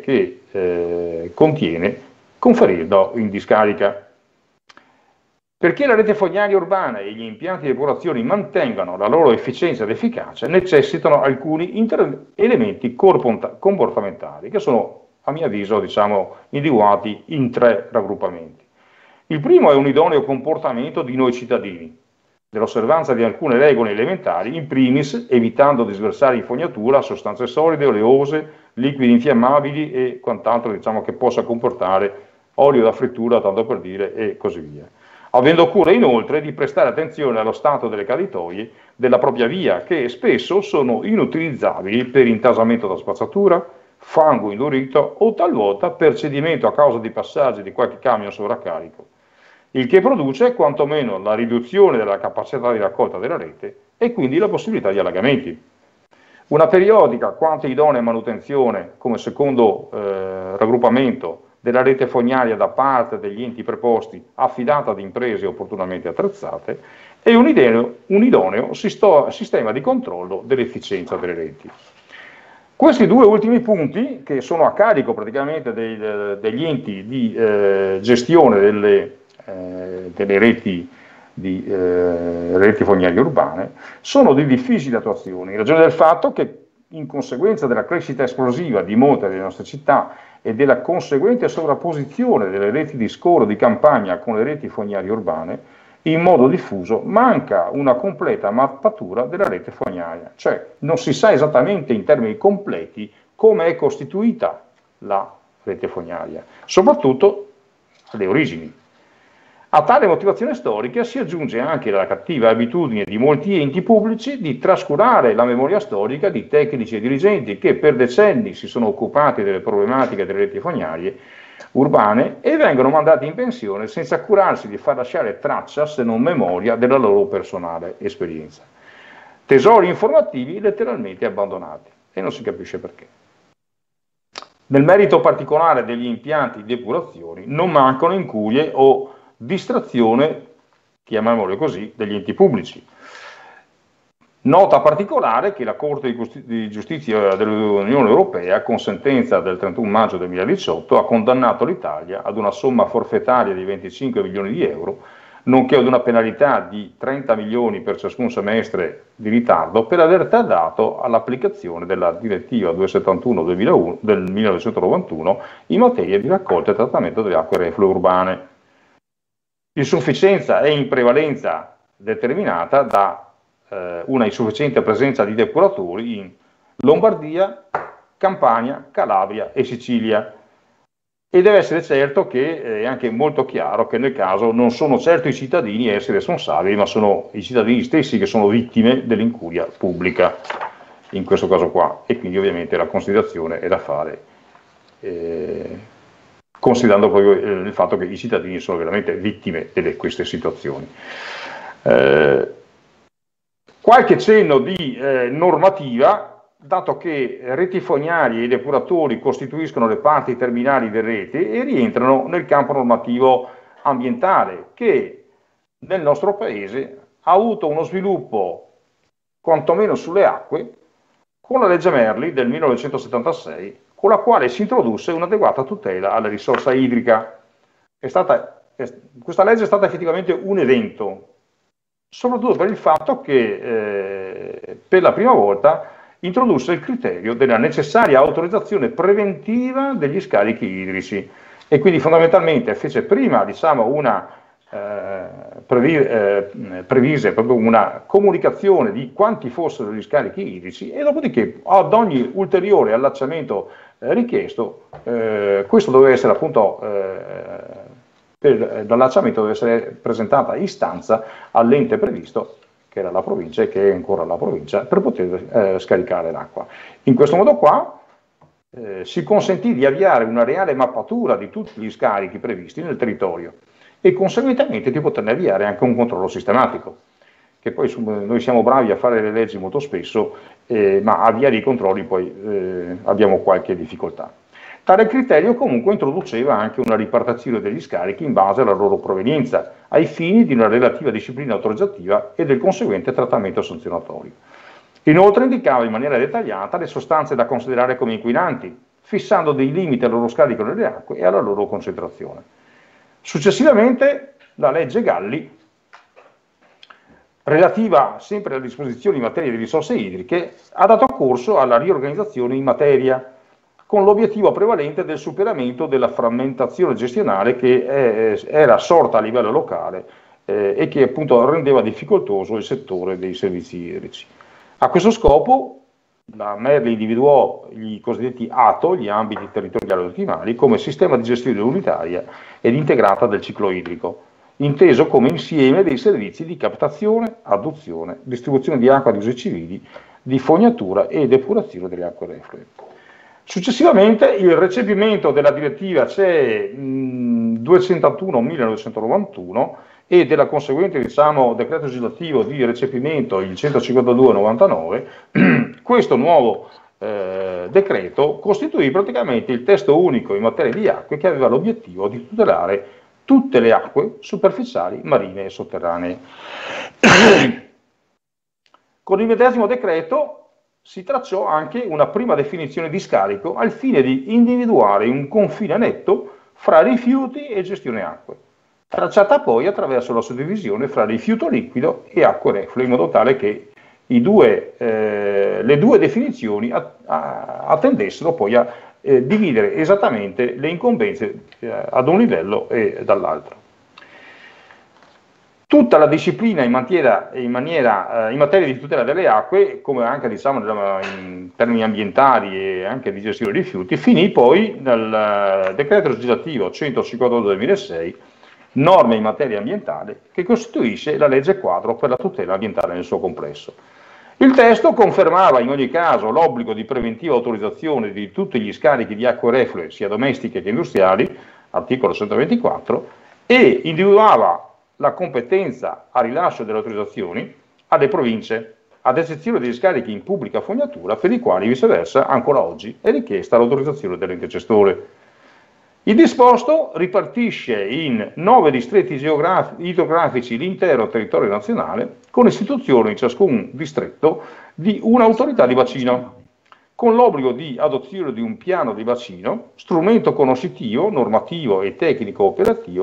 che contiene, conferirlo in discarica. Perché la rete fognaria urbana e gli impianti di depurazione mantengano la loro efficienza ed efficacia, necessitano alcuni elementi comportamentali che sono, a mio avviso, individuati in 3 raggruppamenti. Il primo è un idoneo comportamento di noi cittadini, dell'osservanza di alcune regole elementari, in primis evitando di sversare in fognatura sostanze solide, oleose, liquidi infiammabili e quant'altro che possa comportare olio da frittura, tanto per dire, e così via. Avendo cura inoltre di prestare attenzione allo stato delle caditoie della propria via, che spesso sono inutilizzabili per intasamento da spazzatura, fango indurito o talvolta per cedimento a causa di passaggi di qualche camion sovraccarico, il che produce quantomeno la riduzione della capacità di raccolta della rete e quindi la possibilità di allagamenti. Una periodica quanto idonea manutenzione come secondo raggruppamento della rete fognaria da parte degli enti preposti affidata ad imprese opportunamente attrezzate e un idoneo sistema di controllo dell'efficienza delle reti. Questi 2 ultimi punti, che sono a carico praticamente degli enti di gestione delle reti fognarie urbane, sono di difficile attuazione, in ragione del fatto che in conseguenza della crescita esplosiva di molte delle nostre città e della conseguente sovrapposizione delle reti di scoro di campagna con le reti fognarie urbane, in modo diffuso manca una completa mappatura della rete fognaria, cioè non si sa esattamente in termini completi come è costituita la rete fognaria, soprattutto alle origini. A tale motivazione storica si aggiunge anche la cattiva abitudine di molti enti pubblici di trascurare la memoria storica di tecnici e dirigenti che per decenni si sono occupati delle problematiche delle reti fognarie urbane e vengono mandati in pensione senza curarsi di far lasciare traccia, se non memoria, della loro personale esperienza. Tesori informativi letteralmente abbandonati e non si capisce perché. Nel merito particolare degli impianti di depurazione non mancano incurie o distrazione, chiamiamole così, degli enti pubblici. Nota particolare che la Corte di Giustizia dell'Unione Europea, con sentenza del 31 maggio 2018, ha condannato l'Italia ad una somma forfettaria di 25 milioni di euro nonché ad una penalità di 30 milioni per ciascun semestre di ritardo per aver tardato all'applicazione della direttiva 271 del 1991 in materia di raccolta e trattamento delle acque reflue urbane. L'insufficienza è in prevalenza determinata da una insufficiente presenza di depuratori in Lombardia, Campania, Calabria e Sicilia. E deve essere certo che è anche molto chiaro che nel caso non sono certo i cittadini a essere responsabili, ma sono i cittadini stessi che sono vittime dell'incuria pubblica, in questo caso qua. E quindi ovviamente la considerazione è da fare, considerando proprio il fatto che i cittadini sono veramente vittime di queste situazioni. Qualche cenno di normativa, dato che reti fognarie e depuratori costituiscono le parti terminali delle reti e rientrano nel campo normativo ambientale, che nel nostro paese ha avuto uno sviluppo quantomeno sulle acque con la legge Merli del 1976, con la quale si introdusse un'adeguata tutela alla risorsa idrica. Questa legge è stata effettivamente un evento, soprattutto per il fatto che per la prima volta introdusse il criterio della necessaria autorizzazione preventiva degli scarichi idrici e quindi fondamentalmente fece prima, diciamo, previse proprio una comunicazione di quanti fossero gli scarichi idrici e dopodiché ad ogni ulteriore allacciamento richiesto, questo doveva essere appunto per l'allacciamento deve essere presentata istanza all'ente previsto, che era la provincia e che è ancora la provincia, per poter scaricare l'acqua. In questo modo qua si consentì di avviare una reale mappatura di tutti gli scarichi previsti nel territorio e conseguentemente di poterne avviare anche un controllo sistematico, che poi noi siamo bravi a fare le leggi molto spesso, ma avviare i controlli poi abbiamo qualche difficoltà. Tale criterio comunque introduceva anche una ripartizione degli scarichi in base alla loro provenienza, ai fini di una relativa disciplina autorizzativa e del conseguente trattamento sanzionatorio. Inoltre indicava in maniera dettagliata le sostanze da considerare come inquinanti, fissando dei limiti al loro scarico nelle acque e alla loro concentrazione. Successivamente la legge Galli, relativa sempre alle disposizioni in materia di risorse idriche, ha dato corso alla riorganizzazione in materia, con l'obiettivo prevalente del superamento della frammentazione gestionale che era sorta a livello locale e che appunto rendeva difficoltoso il settore dei servizi idrici. A questo scopo la Merli individuò i cosiddetti ATO, gli ambiti territoriali ottimali, come sistema di gestione unitaria ed integrata del ciclo idrico, inteso come insieme dei servizi di captazione, adduzione, distribuzione di acqua di usi civili, di fognatura e depurazione delle acque reflue. Successivamente il recepimento della direttiva CE 281-1991 e della conseguente decreto legislativo di recepimento il 152-99, questo nuovo decreto costituì praticamente il testo unico in materia di acque che aveva l'obiettivo di tutelare tutte le acque superficiali, marine e sotterranee. Con il medesimo decreto si tracciò anche una prima definizione di scarico al fine di individuare un confine netto fra rifiuti e gestione acque, tracciata poi attraverso la suddivisione fra rifiuto liquido e acque reflue, in modo tale che le due definizioni attendessero poi a dividere esattamente le incombenze ad un livello e dall'altro. Tutta la disciplina in materia di tutela delle acque, come anche diciamo in termini ambientali e anche di gestione dei rifiuti, finì poi nel decreto legislativo 152 del 2006, norme in materia ambientale, che costituisce la legge quadro per la tutela ambientale nel suo complesso. Il testo confermava in ogni caso l'obbligo di preventiva autorizzazione di tutti gli scarichi di acque reflue, sia domestiche che industriali, articolo 124, e individuava la competenza a rilascio delle autorizzazioni alle province, ad eccezione degli scarichi in pubblica fognatura per i quali viceversa ancora oggi è richiesta l'autorizzazione dell'ente gestore. Il disposto ripartisce in 9 distretti idrografici l'intero territorio nazionale, con istituzione in ciascun distretto di un'autorità di bacino, con l'obbligo di adozione di un piano di bacino, strumento conoscitivo, normativo e tecnico operativo,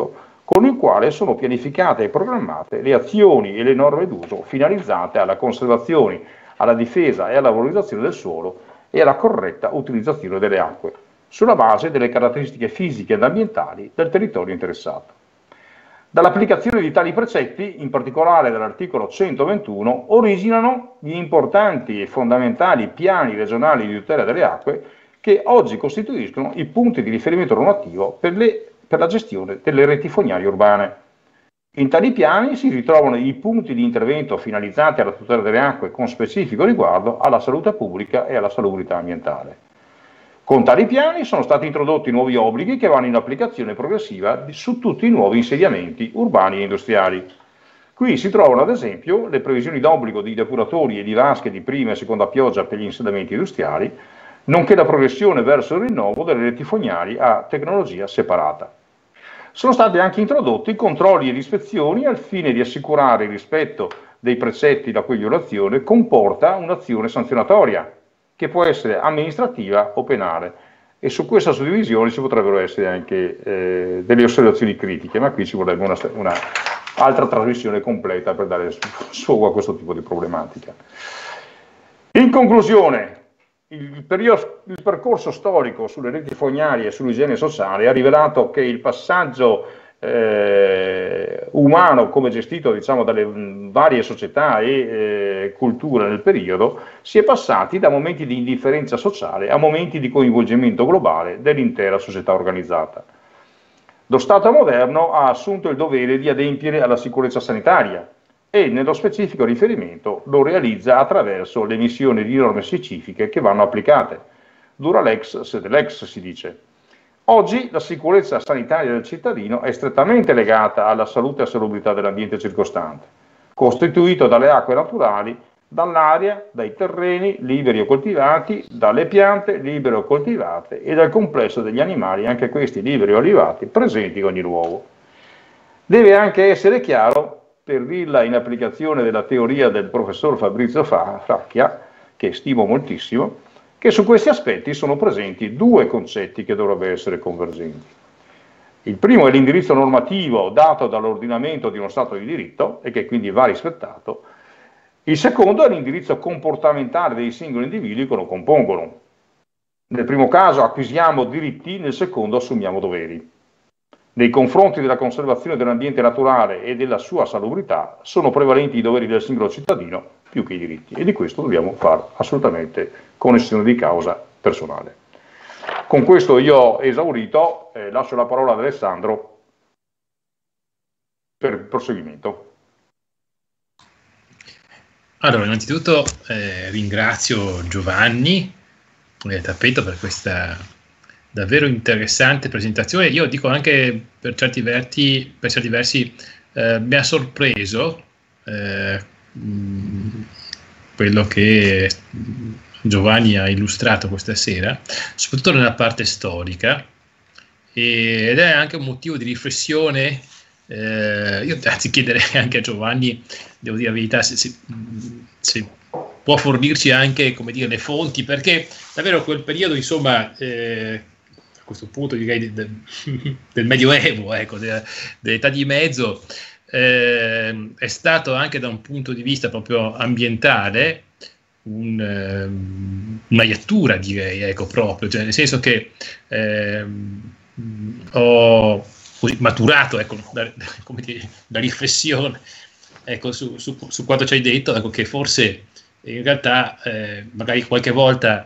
con il quale sono pianificate e programmate le azioni e le norme d'uso finalizzate alla conservazione, alla difesa e alla valorizzazione del suolo e alla corretta utilizzazione delle acque, sulla base delle caratteristiche fisiche ed ambientali del territorio interessato. Dall'applicazione di tali precetti, in particolare dall'articolo 121, originano gli importanti e fondamentali piani regionali di tutela delle acque che oggi costituiscono i punti di riferimento normativo per la gestione delle reti fognarie urbane. In tali piani si ritrovano i punti di intervento finalizzati alla tutela delle acque con specifico riguardo alla salute pubblica e alla salubrità ambientale. Con tali piani sono stati introdotti nuovi obblighi che vanno in applicazione progressiva su tutti i nuovi insediamenti urbani e industriali. Qui si trovano ad esempio le previsioni d'obbligo di depuratori e di vasche di prima e seconda pioggia per gli insediamenti industriali, nonché la progressione verso il rinnovo delle reti fognarie a tecnologia separata. Sono stati anche introdotti controlli ed ispezioni al fine di assicurare il rispetto dei precetti la cui violazione comporta un'azione sanzionatoria, che può essere amministrativa o penale, e su questa suddivisione ci potrebbero essere anche delle osservazioni critiche, ma qui ci vorrebbe una altra trasmissione completa per dare sfogo a questo tipo di problematica. In conclusione, il percorso storico sulle reti fognarie e sull'igiene sociale ha rivelato che il passaggio umano, come gestito diciamo dalle varie società e culture nel periodo, si è passati da momenti di indifferenza sociale a momenti di coinvolgimento globale dell'intera società organizzata. Lo Stato moderno ha assunto il dovere di adempiere alla sicurezza sanitaria e nello specifico riferimento lo realizza attraverso l'emissione di norme specifiche che vanno applicate. Dura lex sed lex, si dice. Oggi la sicurezza sanitaria del cittadino è strettamente legata alla salute e salubrità dell'ambiente circostante, costituito dalle acque naturali, dall'aria, dai terreni liberi o coltivati, dalle piante libere o coltivate e dal complesso degli animali, anche questi liberi o allevati, presenti in ogni luogo. Deve anche essere chiaro, per dirla in applicazione della teoria del professor Fabrizio Fracchia, che stimo moltissimo, che su questi aspetti sono presenti due concetti che dovrebbero essere convergenti. Il primo è l'indirizzo normativo dato dall'ordinamento di uno Stato di diritto e che quindi va rispettato. Il secondo è l'indirizzo comportamentale dei singoli individui che lo compongono. Nel primo caso acquisiamo diritti, nel secondo assumiamo doveri. Nei confronti della conservazione dell'ambiente naturale e della sua salubrità sono prevalenti i doveri del singolo cittadino più che i diritti, e di questo dobbiamo fare assolutamente connessione di causa personale. Con questo io ho esaurito, lascio la parola ad Alessandro per il proseguimento. Allora, innanzitutto ringrazio Giovanni Tappeto per questa davvero interessante presentazione. Io dico anche per certi versi mi ha sorpreso quello che Giovanni ha illustrato questa sera, soprattutto nella parte storica, ed è anche un motivo di riflessione. Io anzi chiederei anche a Giovanni, devo dire la verità, se può fornirci anche, come dire, le fonti, perché davvero quel periodo, insomma, a questo punto direi del Medioevo, ecco, dell'età di mezzo, è stato anche da un punto di vista proprio ambientale una iattura, direi, ecco, proprio, cioè, nel senso che ho così maturato, ecco, come dire, la riflessione, ecco, su quanto ci hai detto, ecco, che forse in realtà magari qualche volta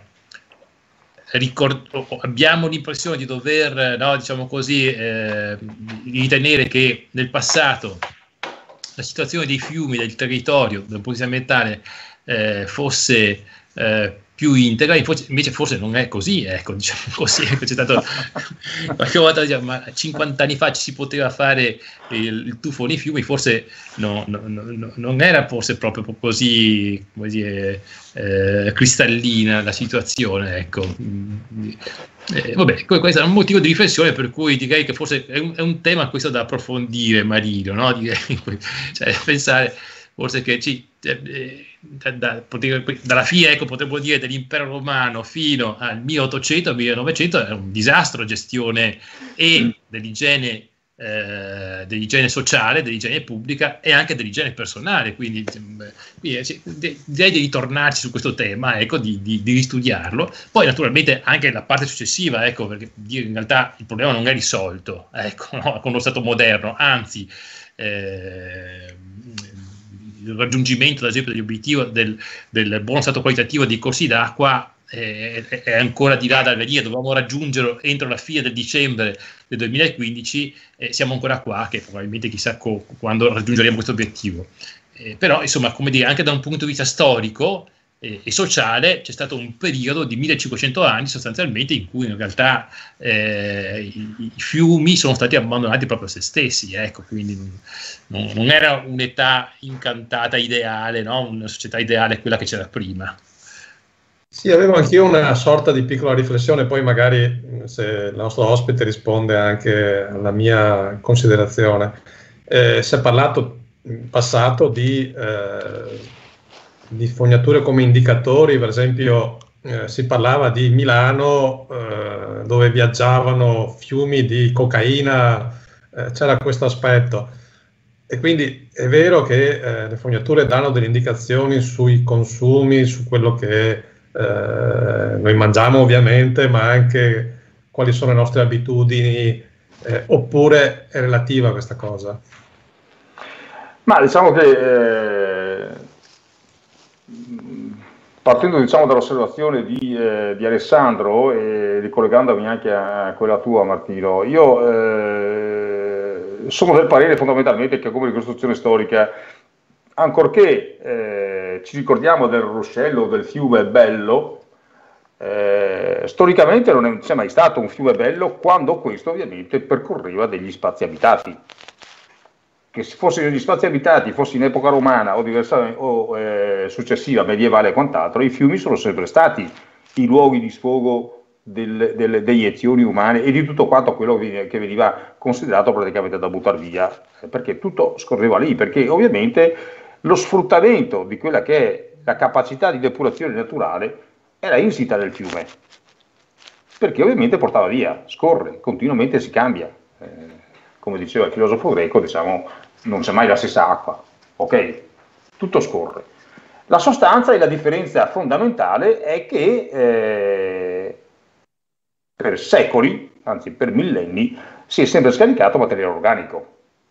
abbiamo l'impressione di dover, no, diciamo così, ritenere che nel passato la situazione dei fiumi, del territorio, dal punto di vista ambientale, fosse più integra, invece forse non è così, ecco, diciamo così, c'è stato qualche volta, diciamo, ma 50 anni fa ci si poteva fare il tuffo nei fiumi, forse non era forse proprio così, come dire, cristallina la situazione, ecco. Vabbè, questo è un motivo di riflessione, per cui direi che forse è un tema questo da approfondire, Marino, no? Direi, cioè, pensare forse che dalla fine, ecco, potremmo dire, dell'impero romano fino al 1800, al 1900 era un disastro gestione e dell'igiene dell'igiene sociale, dell'igiene pubblica e anche dell'igiene personale, quindi direi di ritornarci su questo tema, ecco, di ristudiarlo. Poi naturalmente anche la parte successiva, ecco, perché in realtà il problema non è risolto, ecco, no, con lo Stato moderno, anzi il raggiungimento ad esempio dell'obiettivo del buono stato qualitativo dei corsi d'acqua è ancora di là da venire, dovevamo raggiungerlo entro la fine del dicembre del 2015, siamo ancora qua, che probabilmente chissà quando raggiungeremo questo obiettivo. Però insomma, come dire, anche da un punto di vista storico e sociale c'è stato un periodo di 1500 anni sostanzialmente in cui in realtà i fiumi sono stati abbandonati proprio a se stessi, ecco, quindi non era un'età incantata ideale, no? Una società ideale quella che c'era prima. Sì, avevo anch'io una sorta di piccola riflessione, poi magari se il nostro ospite risponde anche alla mia considerazione. Si è parlato in passato di fognature come indicatori, per esempio si parlava di Milano dove viaggiavano fiumi di cocaina, c'era questo aspetto. E quindi è vero che le fognature danno delle indicazioni sui consumi, su quello che noi mangiamo ovviamente, ma anche quali sono le nostre abitudini, oppure è relativa a questa cosa? Ma diciamo che partendo dall'osservazione di Alessandro e ricollegandomi anche a quella tua, Martino, io sono del parere fondamentalmente che come ricostruzione storica, ancorché ci ricordiamo del ruscello del fiume Bello, storicamente non c'è mai stato un fiume bello quando questo ovviamente percorreva degli spazi abitati. Che fossero degli spazi abitati, fosse in epoca romana o successiva, medievale e quant'altro, i fiumi sono sempre stati i luoghi di sfogo delle azioni umane e di tutto quanto quello che veniva considerato praticamente da buttare via, perché tutto scorreva lì, perché ovviamente lo sfruttamento di quella che è la capacità di depurazione naturale era insita nel fiume, perché ovviamente portava via, scorre, continuamente si cambia. Come diceva il filosofo greco, diciamo, non c'è mai la stessa acqua, ok? Tutto scorre. La sostanza e la differenza fondamentale è che per secoli, anzi per millenni, si è sempre scaricato materiale organico.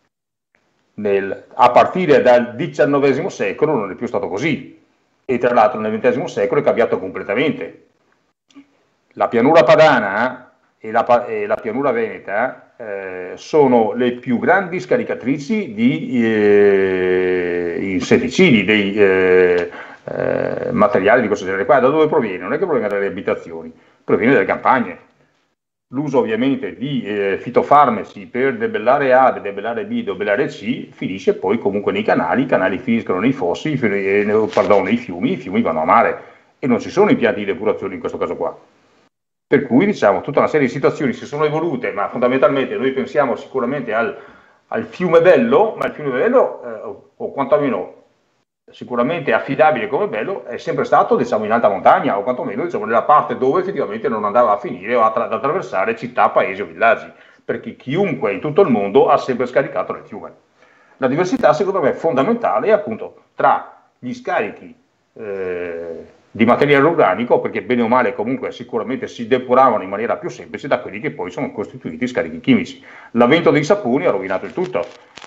A partire dal XIX secolo non è più stato così, e tra l'altro nel XX secolo è cambiato completamente. La pianura padana e la pianura veneta sono le più grandi scaricatrici di insetticidi, dei materiali di questo genere qua. Da dove proviene? Non è che proviene dalle abitazioni, proviene dalle campagne. L'uso ovviamente di fitofarmaci per debellare A, debellare B, debellare C finisce poi comunque nei canali, i canali finiscono nei fossi, nei fiumi, i fiumi vanno a mare e non ci sono impianti di depurazione in questo caso qua. Per cui diciamo tutta una serie di situazioni si sono evolute, ma fondamentalmente noi pensiamo sicuramente al fiume Bello, ma il fiume Bello, o quantomeno sicuramente affidabile come Bello, è sempre stato diciamo in alta montagna, o quantomeno diciamo nella parte dove effettivamente non andava a finire o ad attraversare città, paesi o villaggi, perché chiunque in tutto il mondo ha sempre scaricato nel fiume. La diversità secondo me è fondamentale appunto tra gli scarichi di materiale organico, perché bene o male comunque sicuramente si depuravano in maniera più semplice da quelli che poi sono costituiti scarichi chimici. L'avvento dei saponi ha rovinato il tutto.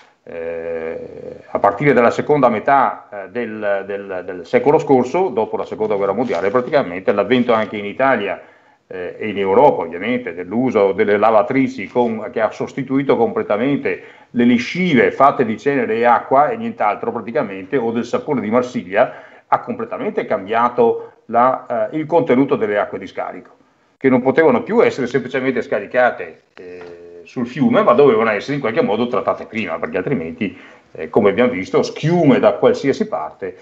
A partire dalla seconda metà del secolo scorso, dopo la seconda guerra mondiale, praticamente l'avvento anche in Italia e in Europa ovviamente dell'uso delle lavatrici che ha sostituito completamente le liscive fatte di cenere e acqua e nient'altro praticamente, o del sapone di Marsiglia, ha completamente cambiato il contenuto delle acque di scarico, che non potevano più essere semplicemente scaricate sul fiume, ma dovevano essere in qualche modo trattate prima, perché altrimenti, come abbiamo visto, schiume da qualsiasi parte,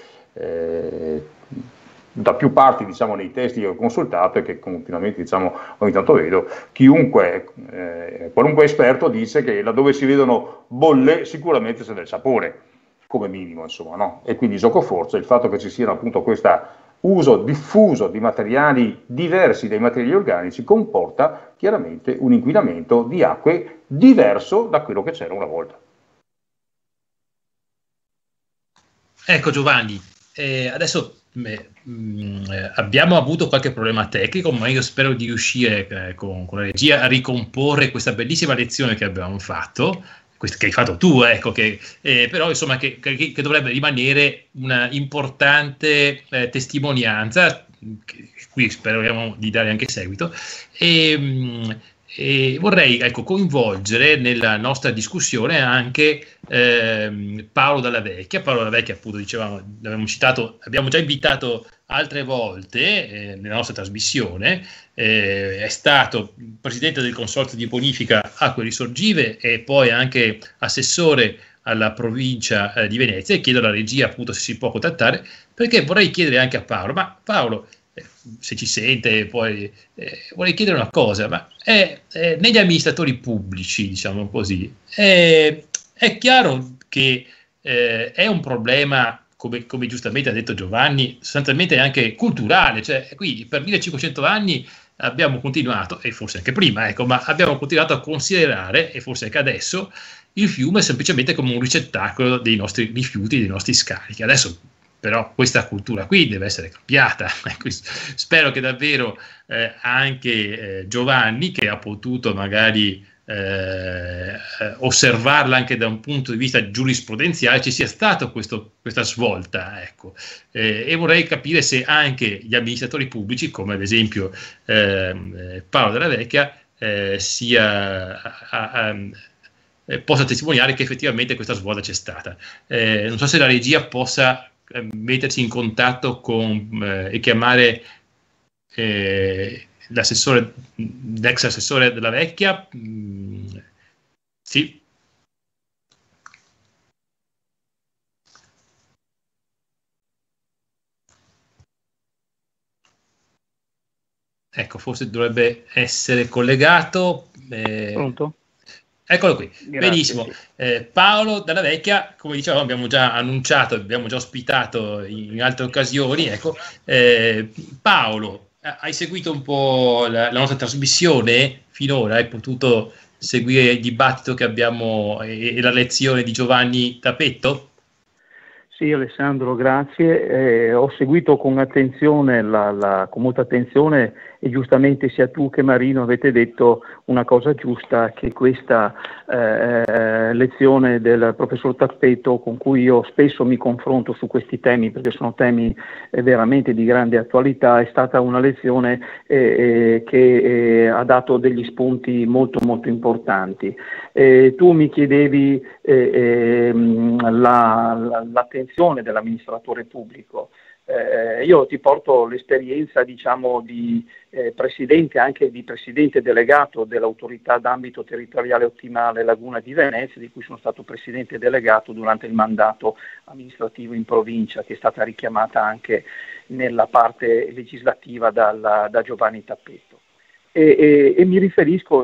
da più parti, diciamo, nei testi che ho consultato e che continuamente, diciamo, ogni tanto vedo, qualunque esperto dice che laddove si vedono bolle sicuramente c'è del sapore, come minimo, insomma, no? E quindi gioco forza il fatto che ci sia appunto questa uso diffuso di materiali diversi dai materiali organici comporta chiaramente un inquinamento di acque diverso da quello che c'era una volta. Ecco Giovanni, adesso abbiamo avuto qualche problema tecnico, ma io spero di riuscire con la regia a ricomporre questa bellissima lezione che abbiamo fatto, che hai fatto tu, ecco, però insomma che dovrebbe rimanere una importante testimonianza, qui speriamo di dare anche seguito, e vorrei, ecco, coinvolgere nella nostra discussione anche Paolo Dalla Vecchia. Paolo Dalla Vecchia, appunto, dicevamo, l'abbiamo citato, abbiamo già invitato altre volte nella nostra trasmissione, è stato presidente del consorzio di bonifica Acque Risorgive e poi anche assessore alla provincia di Venezia, e chiedo alla regia appunto se si può contattare, perché vorrei chiedere anche a Paolo, ma Paolo, se ci sente, poi vorrei chiedere una cosa, ma negli amministratori pubblici, diciamo così, è chiaro che è un problema, come giustamente ha detto Giovanni, sostanzialmente anche culturale, cioè qui per 1500 anni abbiamo continuato, e forse anche prima, ecco, ma abbiamo continuato a considerare, e forse anche adesso, il fiume semplicemente come un ricettacolo dei nostri rifiuti, dei nostri scarichi. Adesso però questa cultura qui deve essere cambiata. Spero che davvero anche Giovanni, che ha potuto magari osservarla anche da un punto di vista giurisprudenziale, ci sia stata questa svolta, ecco. E vorrei capire se anche gli amministratori pubblici, come ad esempio Paolo Dalla Vecchia, possa testimoniare che effettivamente questa svolta c'è stata. Non so se la regia possa mettersi in contatto e chiamare l'assessore, l'ex assessore Dalla Vecchia. Sì. Ecco, forse dovrebbe essere collegato. Pronto? Eccolo qui. Grazie, Benissimo. sì. Paolo Dalla Vecchia, come dicevamo, abbiamo già annunciato, abbiamo già ospitato in altre occasioni. Ecco. Paolo, hai seguito un po' la nostra trasmissione finora? Hai potuto seguire il dibattito che abbiamo e la lezione di Giovanni Tapetto? Sì, Alessandro, grazie. Ho seguito con attenzione, con molta attenzione, e giustamente sia tu che Marino avete detto una cosa giusta, che questa lezione del professor Tapetto, con cui io spesso mi confronto su questi temi, perché sono temi veramente di grande attualità, è stata una lezione che ha dato degli spunti molto molto importanti. Tu mi chiedevi l'attenzione dell'amministratore pubblico. Io ti porto l'esperienza, diciamo, di presidente, anche di presidente delegato dell'autorità d'ambito territoriale ottimale Laguna di Venezia, di cui sono stato presidente delegato durante il mandato amministrativo in provincia, che è stata richiamata anche nella parte legislativa da Giovanni Tapetto. E mi riferisco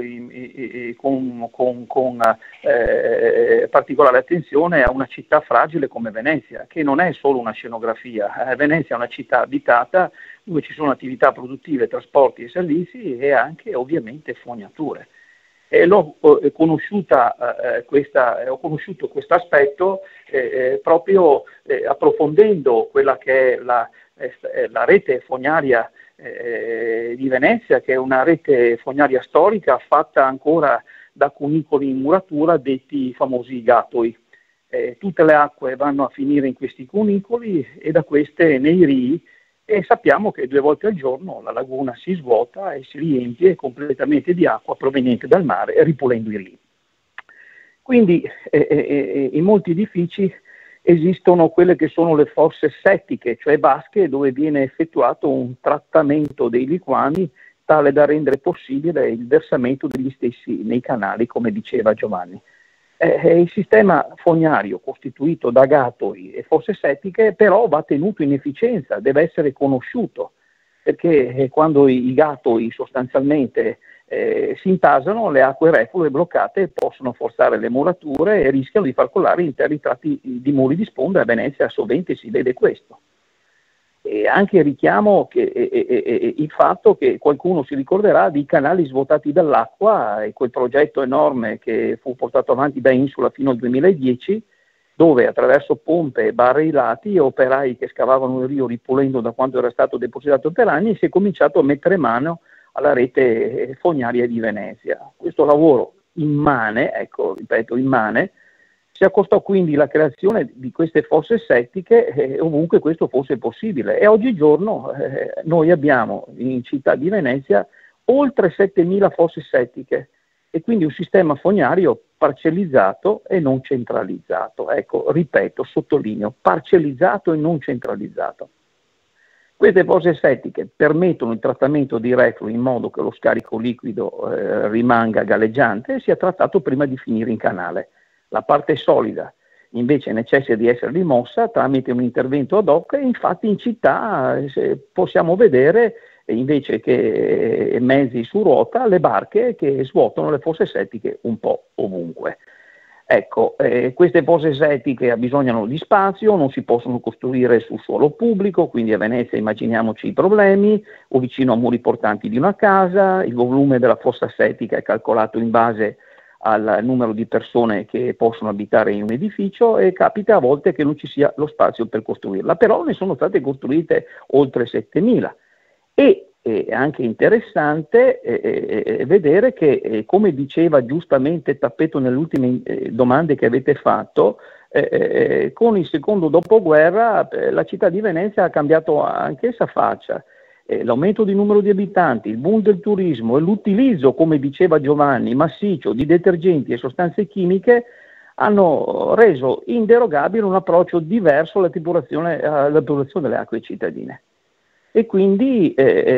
con particolare attenzione a una città fragile come Venezia, che non è solo una scenografia. Venezia è una città abitata dove ci sono attività produttive, trasporti e servizi, e anche ovviamente fognature. E ho conosciuto questo aspetto proprio approfondendo quella che è la rete fognaria di Venezia, che è una rete fognaria storica fatta ancora da cunicoli in muratura, detti famosi gatoi. Tutte le acque vanno a finire in questi cunicoli e da queste nei rii, e sappiamo che 2 volte al giorno la laguna si svuota e si riempie completamente di acqua proveniente dal mare, ripulendo i rii. Quindi in molti edifici esistono quelle che sono le fosse settiche, cioè vasche, dove viene effettuato un trattamento dei liquami tale da rendere possibile il versamento degli stessi nei canali, come diceva Giovanni. Il sistema fognario costituito da gatoi e fosse settiche però va tenuto in efficienza, deve essere conosciuto, perché quando i gatoi sostanzialmente si intasano, le acque reflue bloccate possono forzare le murature e rischiano di far colare interi tratti di muri di sponda. A Venezia sovente si vede questo. E anche richiamo il fatto che qualcuno si ricorderà di canali svuotati dall'acqua e quel progetto enorme che fu portato avanti da Insula fino al 2010, dove attraverso pompe e barrilati e operai che scavavano il rio ripulendo da quanto era stato depositato per anni, si è cominciato a mettere mano alla rete fognaria di Venezia. Questo lavoro immane, ecco, ripeto, immane, si accostò quindi la creazione di queste fosse settiche ovunque questo fosse possibile, e oggigiorno noi abbiamo in città di Venezia oltre 7.000 fosse settiche e quindi un sistema fognario parcellizzato e non centralizzato. Ecco, ripeto, sottolineo, parcellizzato e non centralizzato. Queste fosse settiche permettono il trattamento di reflui in modo che lo scarico liquido rimanga galleggiante e sia trattato prima di finire in canale. La parte solida invece necessita di essere rimossa tramite un intervento ad hoc, e infatti in città possiamo vedere, invece che mezzi su ruota, le barche che svuotano le fosse settiche un po' ovunque. Ecco, queste fosse settiche abbisognano di spazio, non si possono costruire sul suolo pubblico, quindi a Venezia immaginiamoci i problemi, o vicino a muri portanti di una casa. Il volume della fossa settica è calcolato in base al numero di persone che possono abitare in un edificio, e capita a volte che non ci sia lo spazio per costruirla, però ne sono state costruite oltre 7.000. E è anche interessante vedere che, come diceva giustamente Tappetto nelle ultime domande che avete fatto, con il secondo dopoguerra la città di Venezia ha cambiato anch'essa faccia. L'aumento di numero di abitanti, il boom del turismo e l'utilizzo, come diceva Giovanni, massiccio di detergenti e sostanze chimiche hanno reso inderogabile un approccio diverso alla depurazione delle acque cittadine. E quindi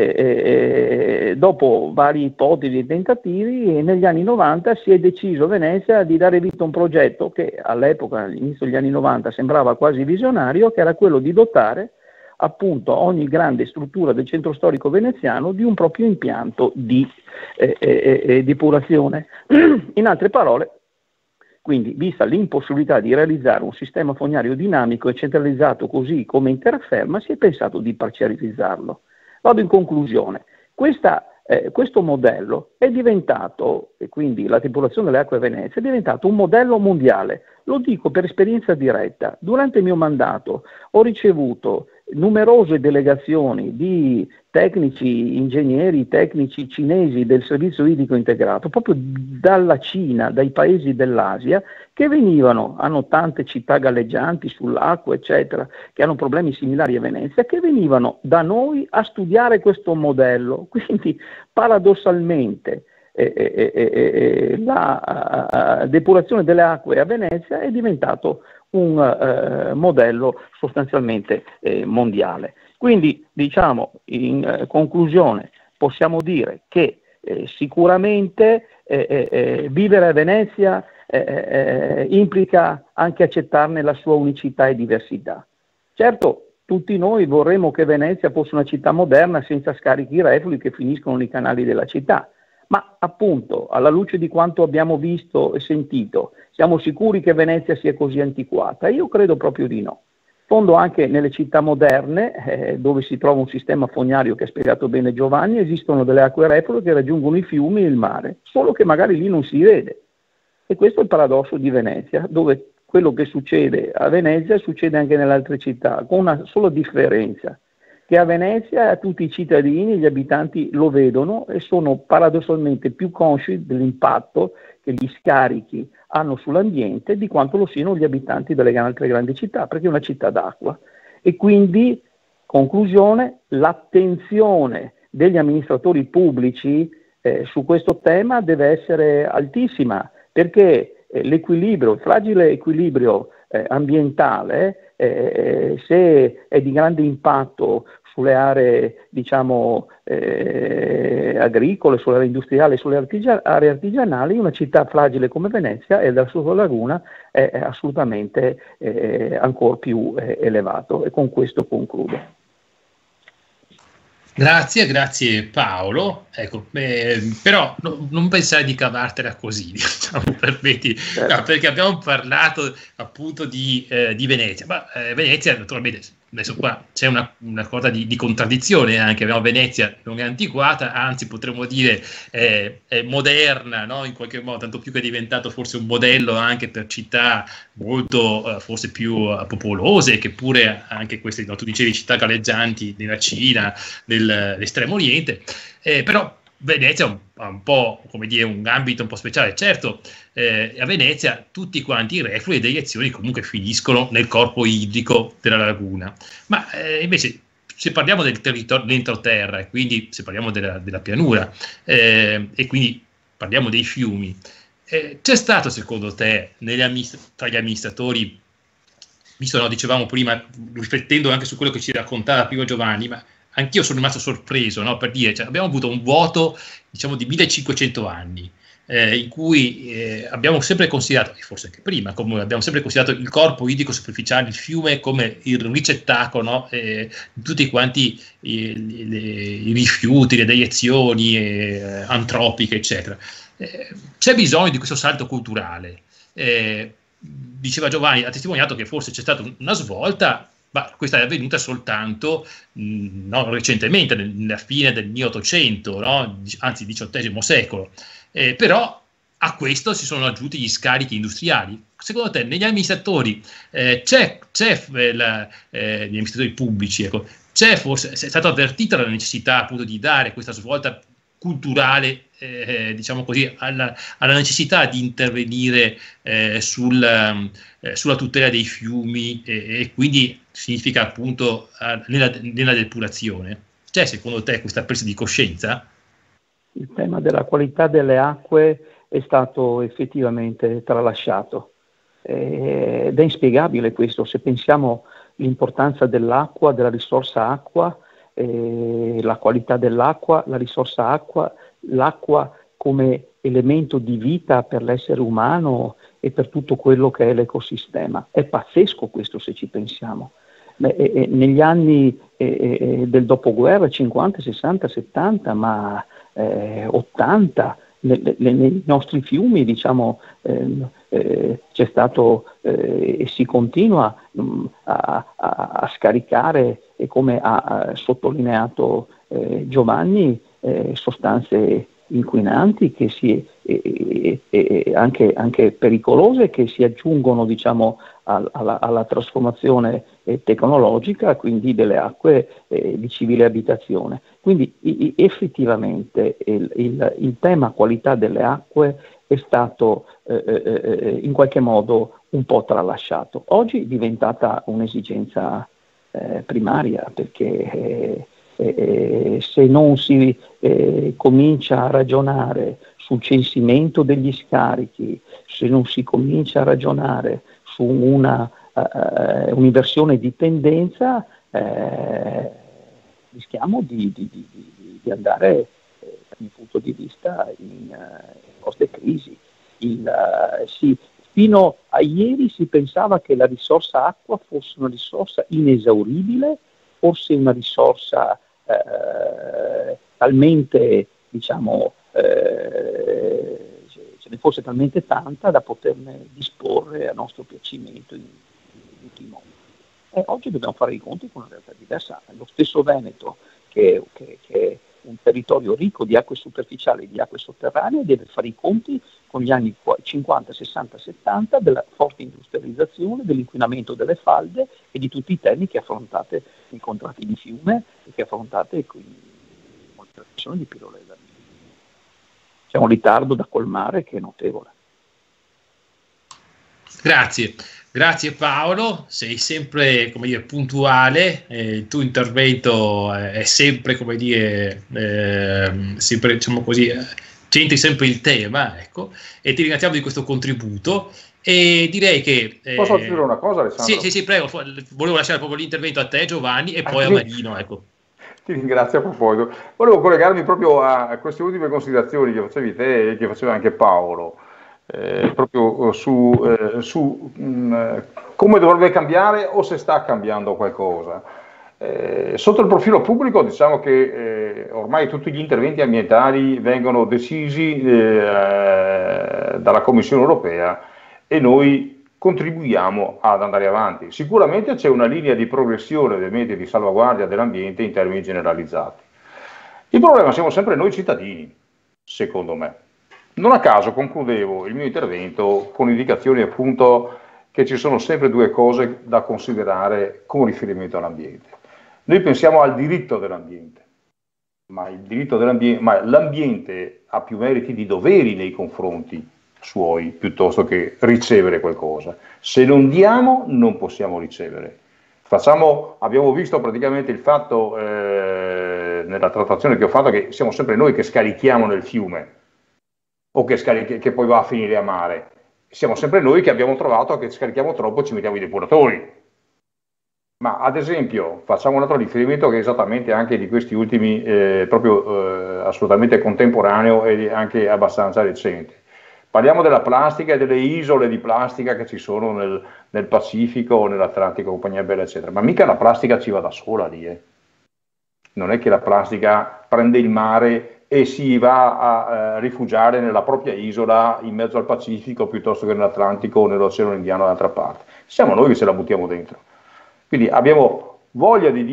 dopo varie ipotesi e tentativi, negli anni 90 si è deciso a Venezia di dare vita a un progetto che all'epoca, all'inizio degli anni 90, sembrava quasi visionario, che era quello di dotare appunto ogni grande struttura del centro storico veneziano di un proprio impianto di depurazione. In altre parole, quindi, vista l'impossibilità di realizzare un sistema fognario dinamico e centralizzato così come in terraferma, si è pensato di parcellizzarlo. Vado in conclusione. Questo modello è diventato, e quindi la depurazione delle acque a Venezia, è diventato un modello mondiale. Lo dico per esperienza diretta. Durante il mio mandato ho ricevuto numerose delegazioni di tecnici, ingegneri, tecnici cinesi del servizio idrico integrato, proprio dalla Cina, dai paesi dell'Asia, che venivano, hanno tante città galleggianti sull'acqua, eccetera, che hanno problemi similari a Venezia, che venivano da noi a studiare questo modello. Quindi, paradossalmente, la depurazione delle acque a Venezia è diventato un modello sostanzialmente mondiale. Quindi, diciamo, in conclusione, possiamo dire che sicuramente vivere a Venezia implica anche accettarne la sua unicità e diversità. Certo, tutti noi vorremmo che Venezia fosse una città moderna senza scarichi reflui che finiscono nei canali della città, ma appunto, alla luce di quanto abbiamo visto e sentito, siamo sicuri che Venezia sia così antiquata? Io credo proprio di no. In fondo, anche nelle città moderne, dove si trova un sistema fognario che ha spiegato bene Giovanni, esistono delle acque reflue che raggiungono i fiumi e il mare, solo che magari lì non si vede. E questo è il paradosso di Venezia, dove quello che succede a Venezia succede anche nelle altre città, con una sola differenza, che a Venezia tutti i cittadini e gli abitanti lo vedono e sono paradossalmente più consci dell'impatto che gli scarichi hanno sull'ambiente di quanto lo siano gli abitanti delle altre grandi città, perché è una città d'acqua. E quindi, conclusione, l'attenzione degli amministratori pubblici su questo tema deve essere altissima, perché l'equilibrio, il fragile equilibrio ambientale, se è di grande impatto sulle aree, diciamo, agricole, sulle aree industriali, sulle aree artigianali, una città fragile come Venezia e la sua laguna è assolutamente ancora più elevato. E con questo concludo. Grazie Paolo. ecco, però non pensare di cavartela così, diciamo, permetti, no, perché abbiamo parlato appunto di Venezia, ma Venezia naturalmente, adesso qua c'è una cosa di contraddizione anche, abbiamo Venezia non è antiquata, anzi potremmo dire è moderna, no? In qualche modo, tanto più che è diventato forse un modello anche per città molto forse più popolose, che pure anche queste, no, tu dicevi città galleggianti nella Cina, nell'estremo oriente, però Venezia ha un po', come dire, un ambito un po' speciale. Certo, a Venezia tutti quanti i reflui e deiezioni comunque finiscono nel corpo idrico della laguna, ma invece se parliamo del territorio dell'entroterra, e quindi se parliamo della pianura, e quindi parliamo dei fiumi, c'è stato secondo te tra gli amministratori, visto, no, dicevamo prima, riflettendo anche su quello che ci raccontava prima Giovanni, ma anch'io sono rimasto sorpreso, no, per dire, cioè, abbiamo avuto un vuoto, diciamo, di 1500 anni, in cui abbiamo sempre considerato, e forse anche prima, comunque abbiamo sempre considerato il corpo idrico superficiale, il fiume, come il ricettacolo, no, di tutti quanti i rifiuti, le deiezioni antropiche, eccetera. C'è bisogno di questo salto culturale. Diceva Giovanni, ha testimoniato che forse c'è stata una svolta, ma questa è avvenuta soltanto no, recentemente, nella fine del 1800, no? Anzi XVIII secolo. Però a questo si sono aggiunti gli scarichi industriali. Secondo te, negli amministratori c'è negli amministratori pubblici, ecco, è stata avvertita la necessità appunto di dare questa svolta culturale, diciamo così, alla necessità di intervenire sulla tutela dei fiumi, e quindi significa appunto nella depurazione. C'è secondo te questa presa di coscienza? Il tema della qualità delle acque è stato effettivamente tralasciato ed è inspiegabile questo, se pensiamo all'importanza dell'acqua, della risorsa acqua, la qualità dell'acqua, la risorsa acqua, l'acqua come elemento di vita per l'essere umano e per tutto quello che è l'ecosistema. È pazzesco questo se ci pensiamo. Negli anni del dopoguerra, 50, 60, 70, ma 80, nei nostri fiumi, diciamo, c'è stato e si continua a scaricare, e come ha sottolineato Giovanni, sostanze inquinanti anche pericolose, che si aggiungono, diciamo, alla trasformazione tecnologica, quindi delle acque di civile abitazione. Quindi effettivamente il tema qualità delle acque è stato in qualche modo un po' tralasciato. Oggi è diventata un'esigenza primaria, perché se non si comincia a ragionare sul censimento degli scarichi, se non si comincia a ragionare su un'inversione di tendenza, rischiamo di andare, dal mio punto di vista, in forte crisi. Fino a ieri si pensava che la risorsa acqua fosse una risorsa inesauribile, forse una risorsa talmente, diciamo, ce ne fosse talmente tanta da poterne disporre a nostro piacimento in tutti i modi. Oggi dobbiamo fare i conti con una realtà diversa. Lo stesso Veneto, che è un territorio ricco di acque superficiali e di acque sotterranee, deve fare i conti con gli anni 50, 60, 70 della forte industrializzazione, dell'inquinamento delle falde e di tutti i temi che affrontate nei contratti di fiume e che affrontate con la pressione di pirolesa. C'è un ritardo da colmare che è notevole. Grazie Paolo, sei sempre, come dire, puntuale, il tuo intervento è sempre, come dire, sempre, diciamo così, centri sempre il tema, ecco, e ti ringraziamo di questo contributo. E direi che posso aggiungere una cosa, Alessandro? Sì, prego, volevo lasciare proprio l'intervento a te, Giovanni, e poi a Marino, ecco. Ti ringrazio a proposito. Volevo collegarmi proprio a queste ultime considerazioni che facevi te e che faceva anche Paolo, proprio su come dovrebbe cambiare o se sta cambiando qualcosa. Sotto il profilo pubblico, diciamo che ormai tutti gli interventi ambientali vengono decisi dalla Commissione europea e noi contribuiamo ad andare avanti. Sicuramente c'è una linea di progressione ovviamente di salvaguardia dell'ambiente in termini generalizzati. Il problema siamo sempre noi cittadini, secondo me. Non a caso concludevo il mio intervento con indicazioni appunto che ci sono sempre due cose da considerare con riferimento all'ambiente. Noi pensiamo al diritto dell'ambiente, ma l'ambiente ha più meriti di doveri nei confronti suoi piuttosto che ricevere qualcosa. Se non diamo non possiamo ricevere. Abbiamo visto praticamente il fatto nella trattazione che ho fatto che siamo sempre noi che scarichiamo nel fiume o che poi va a finire a mare. Siamo sempre noi che abbiamo trovato che scarichiamo troppo e ci mettiamo i depuratori. Ma ad esempio facciamo un altro riferimento che è esattamente anche di questi ultimi, assolutamente contemporaneo e anche abbastanza recente. Parliamo della plastica e delle isole di plastica che ci sono nel Pacifico o nell'Atlantico, compagnia bella, eccetera. Ma mica la plastica ci va da sola lì. Non è che la plastica prende il mare e si va a rifugiare nella propria isola in mezzo al Pacifico piuttosto che nell'Atlantico o nell'Oceano Indiano dall'altra parte. Siamo noi che ce la buttiamo dentro. Quindi abbiamo voglia di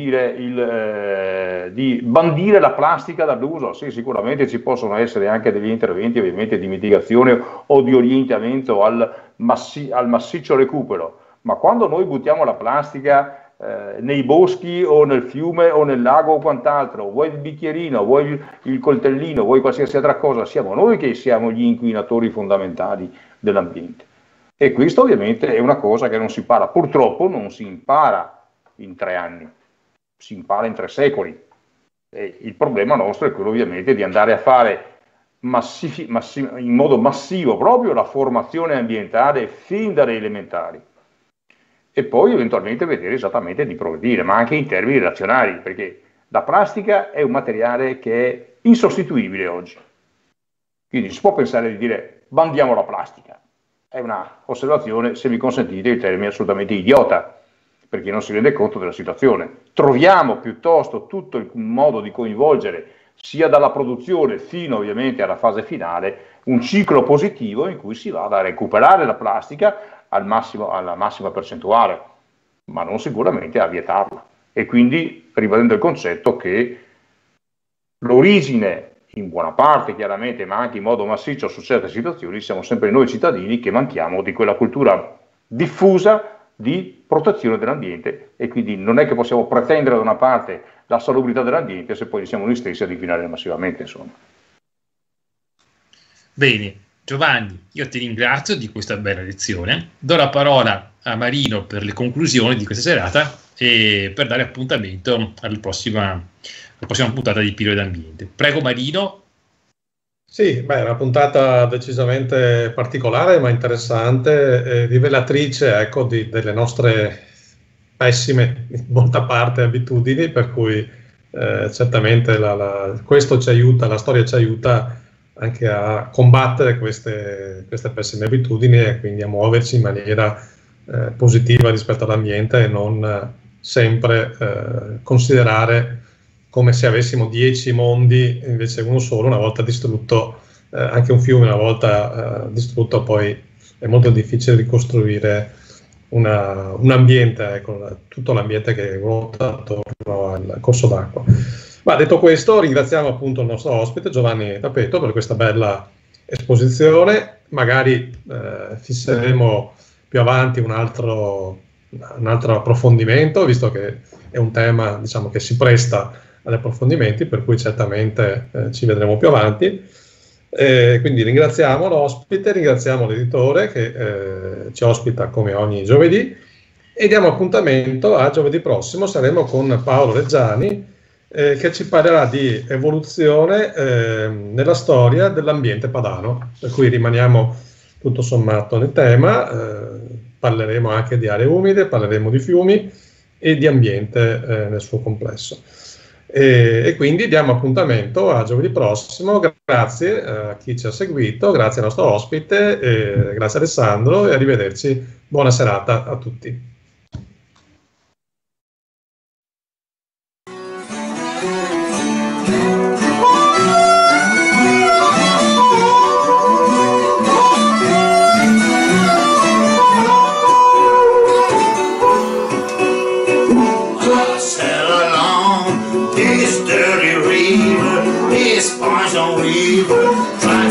di bandire la plastica dall'uso. Sì, sicuramente ci possono essere anche degli interventi ovviamente di mitigazione o di orientamento al massiccio recupero, ma quando noi buttiamo la plastica nei boschi o nel fiume o nel lago o quant'altro, vuoi il bicchierino, vuoi il coltellino, vuoi qualsiasi altra cosa, siamo noi che siamo gli inquinatori fondamentali dell'ambiente. E questo ovviamente è una cosa che non si impara, purtroppo non si impara in 3 anni, si impara in 3 secoli. E il problema nostro è quello ovviamente di andare a fare in modo massivo proprio la formazione ambientale fin dalle elementari e poi eventualmente vedere esattamente di progredire, ma anche in termini razionali, perché la plastica è un materiale che è insostituibile oggi. Quindi si può pensare di dire bandiamo la plastica. È una osservazione, se mi consentite, il termine assolutamente idiota, perché non si rende conto della situazione. Troviamo piuttosto tutto il modo di coinvolgere, sia dalla produzione fino ovviamente alla fase finale, un ciclo positivo in cui si va a recuperare la plastica alla massima percentuale, ma non sicuramente a vietarla. E quindi ribadendo il concetto che l'origine, in buona parte chiaramente, ma anche in modo massiccio su certe situazioni, siamo sempre noi cittadini che manchiamo di quella cultura diffusa di protezione dell'ambiente, e quindi non è che possiamo pretendere da una parte la salubrità dell'ambiente se poi siamo noi stessi ad inquinare massivamente, insomma. Bene, Giovanni, io ti ringrazio di questa bella lezione. Do la parola a Marino per le conclusioni di questa serata e per dare appuntamento alla prossima puntata di Pillole d'Ambiente. Prego Marino. Sì, beh, una puntata decisamente particolare ma interessante, rivelatrice, ecco, delle nostre pessime, in molta parte, abitudini, per cui certamente questo ci aiuta, la storia ci aiuta anche a combattere queste pessime abitudini e quindi a muoverci in maniera positiva rispetto all'ambiente e non sempre considerare come se avessimo 10 mondi, invece uno solo, una volta distrutto, anche un fiume una volta distrutto, poi è molto difficile ricostruire un ambiente, ecco, tutto l'ambiente che ruota attorno al corso d'acqua. Ma detto questo, ringraziamo appunto il nostro ospite Giovanni Tapeto per questa bella esposizione. Magari fisseremo più avanti un altro approfondimento, visto che è un tema, diciamo, che si presta agli approfondimenti, per cui certamente ci vedremo più avanti. Quindi ringraziamo l'ospite, ringraziamo l'editore che ci ospita come ogni giovedì e diamo appuntamento a giovedì prossimo. Saremo con Paolo Reggiani che ci parlerà di evoluzione nella storia dell'ambiente padano, per cui rimaniamo tutto sommato nel tema. Parleremo anche di aree umide, parleremo di fiumi e di ambiente nel suo complesso. E quindi diamo appuntamento a giovedì prossimo. Grazie a chi ci ha seguito, grazie al nostro ospite, grazie Alessandro e arrivederci. Buona serata a tutti. this dirty river, this poison river,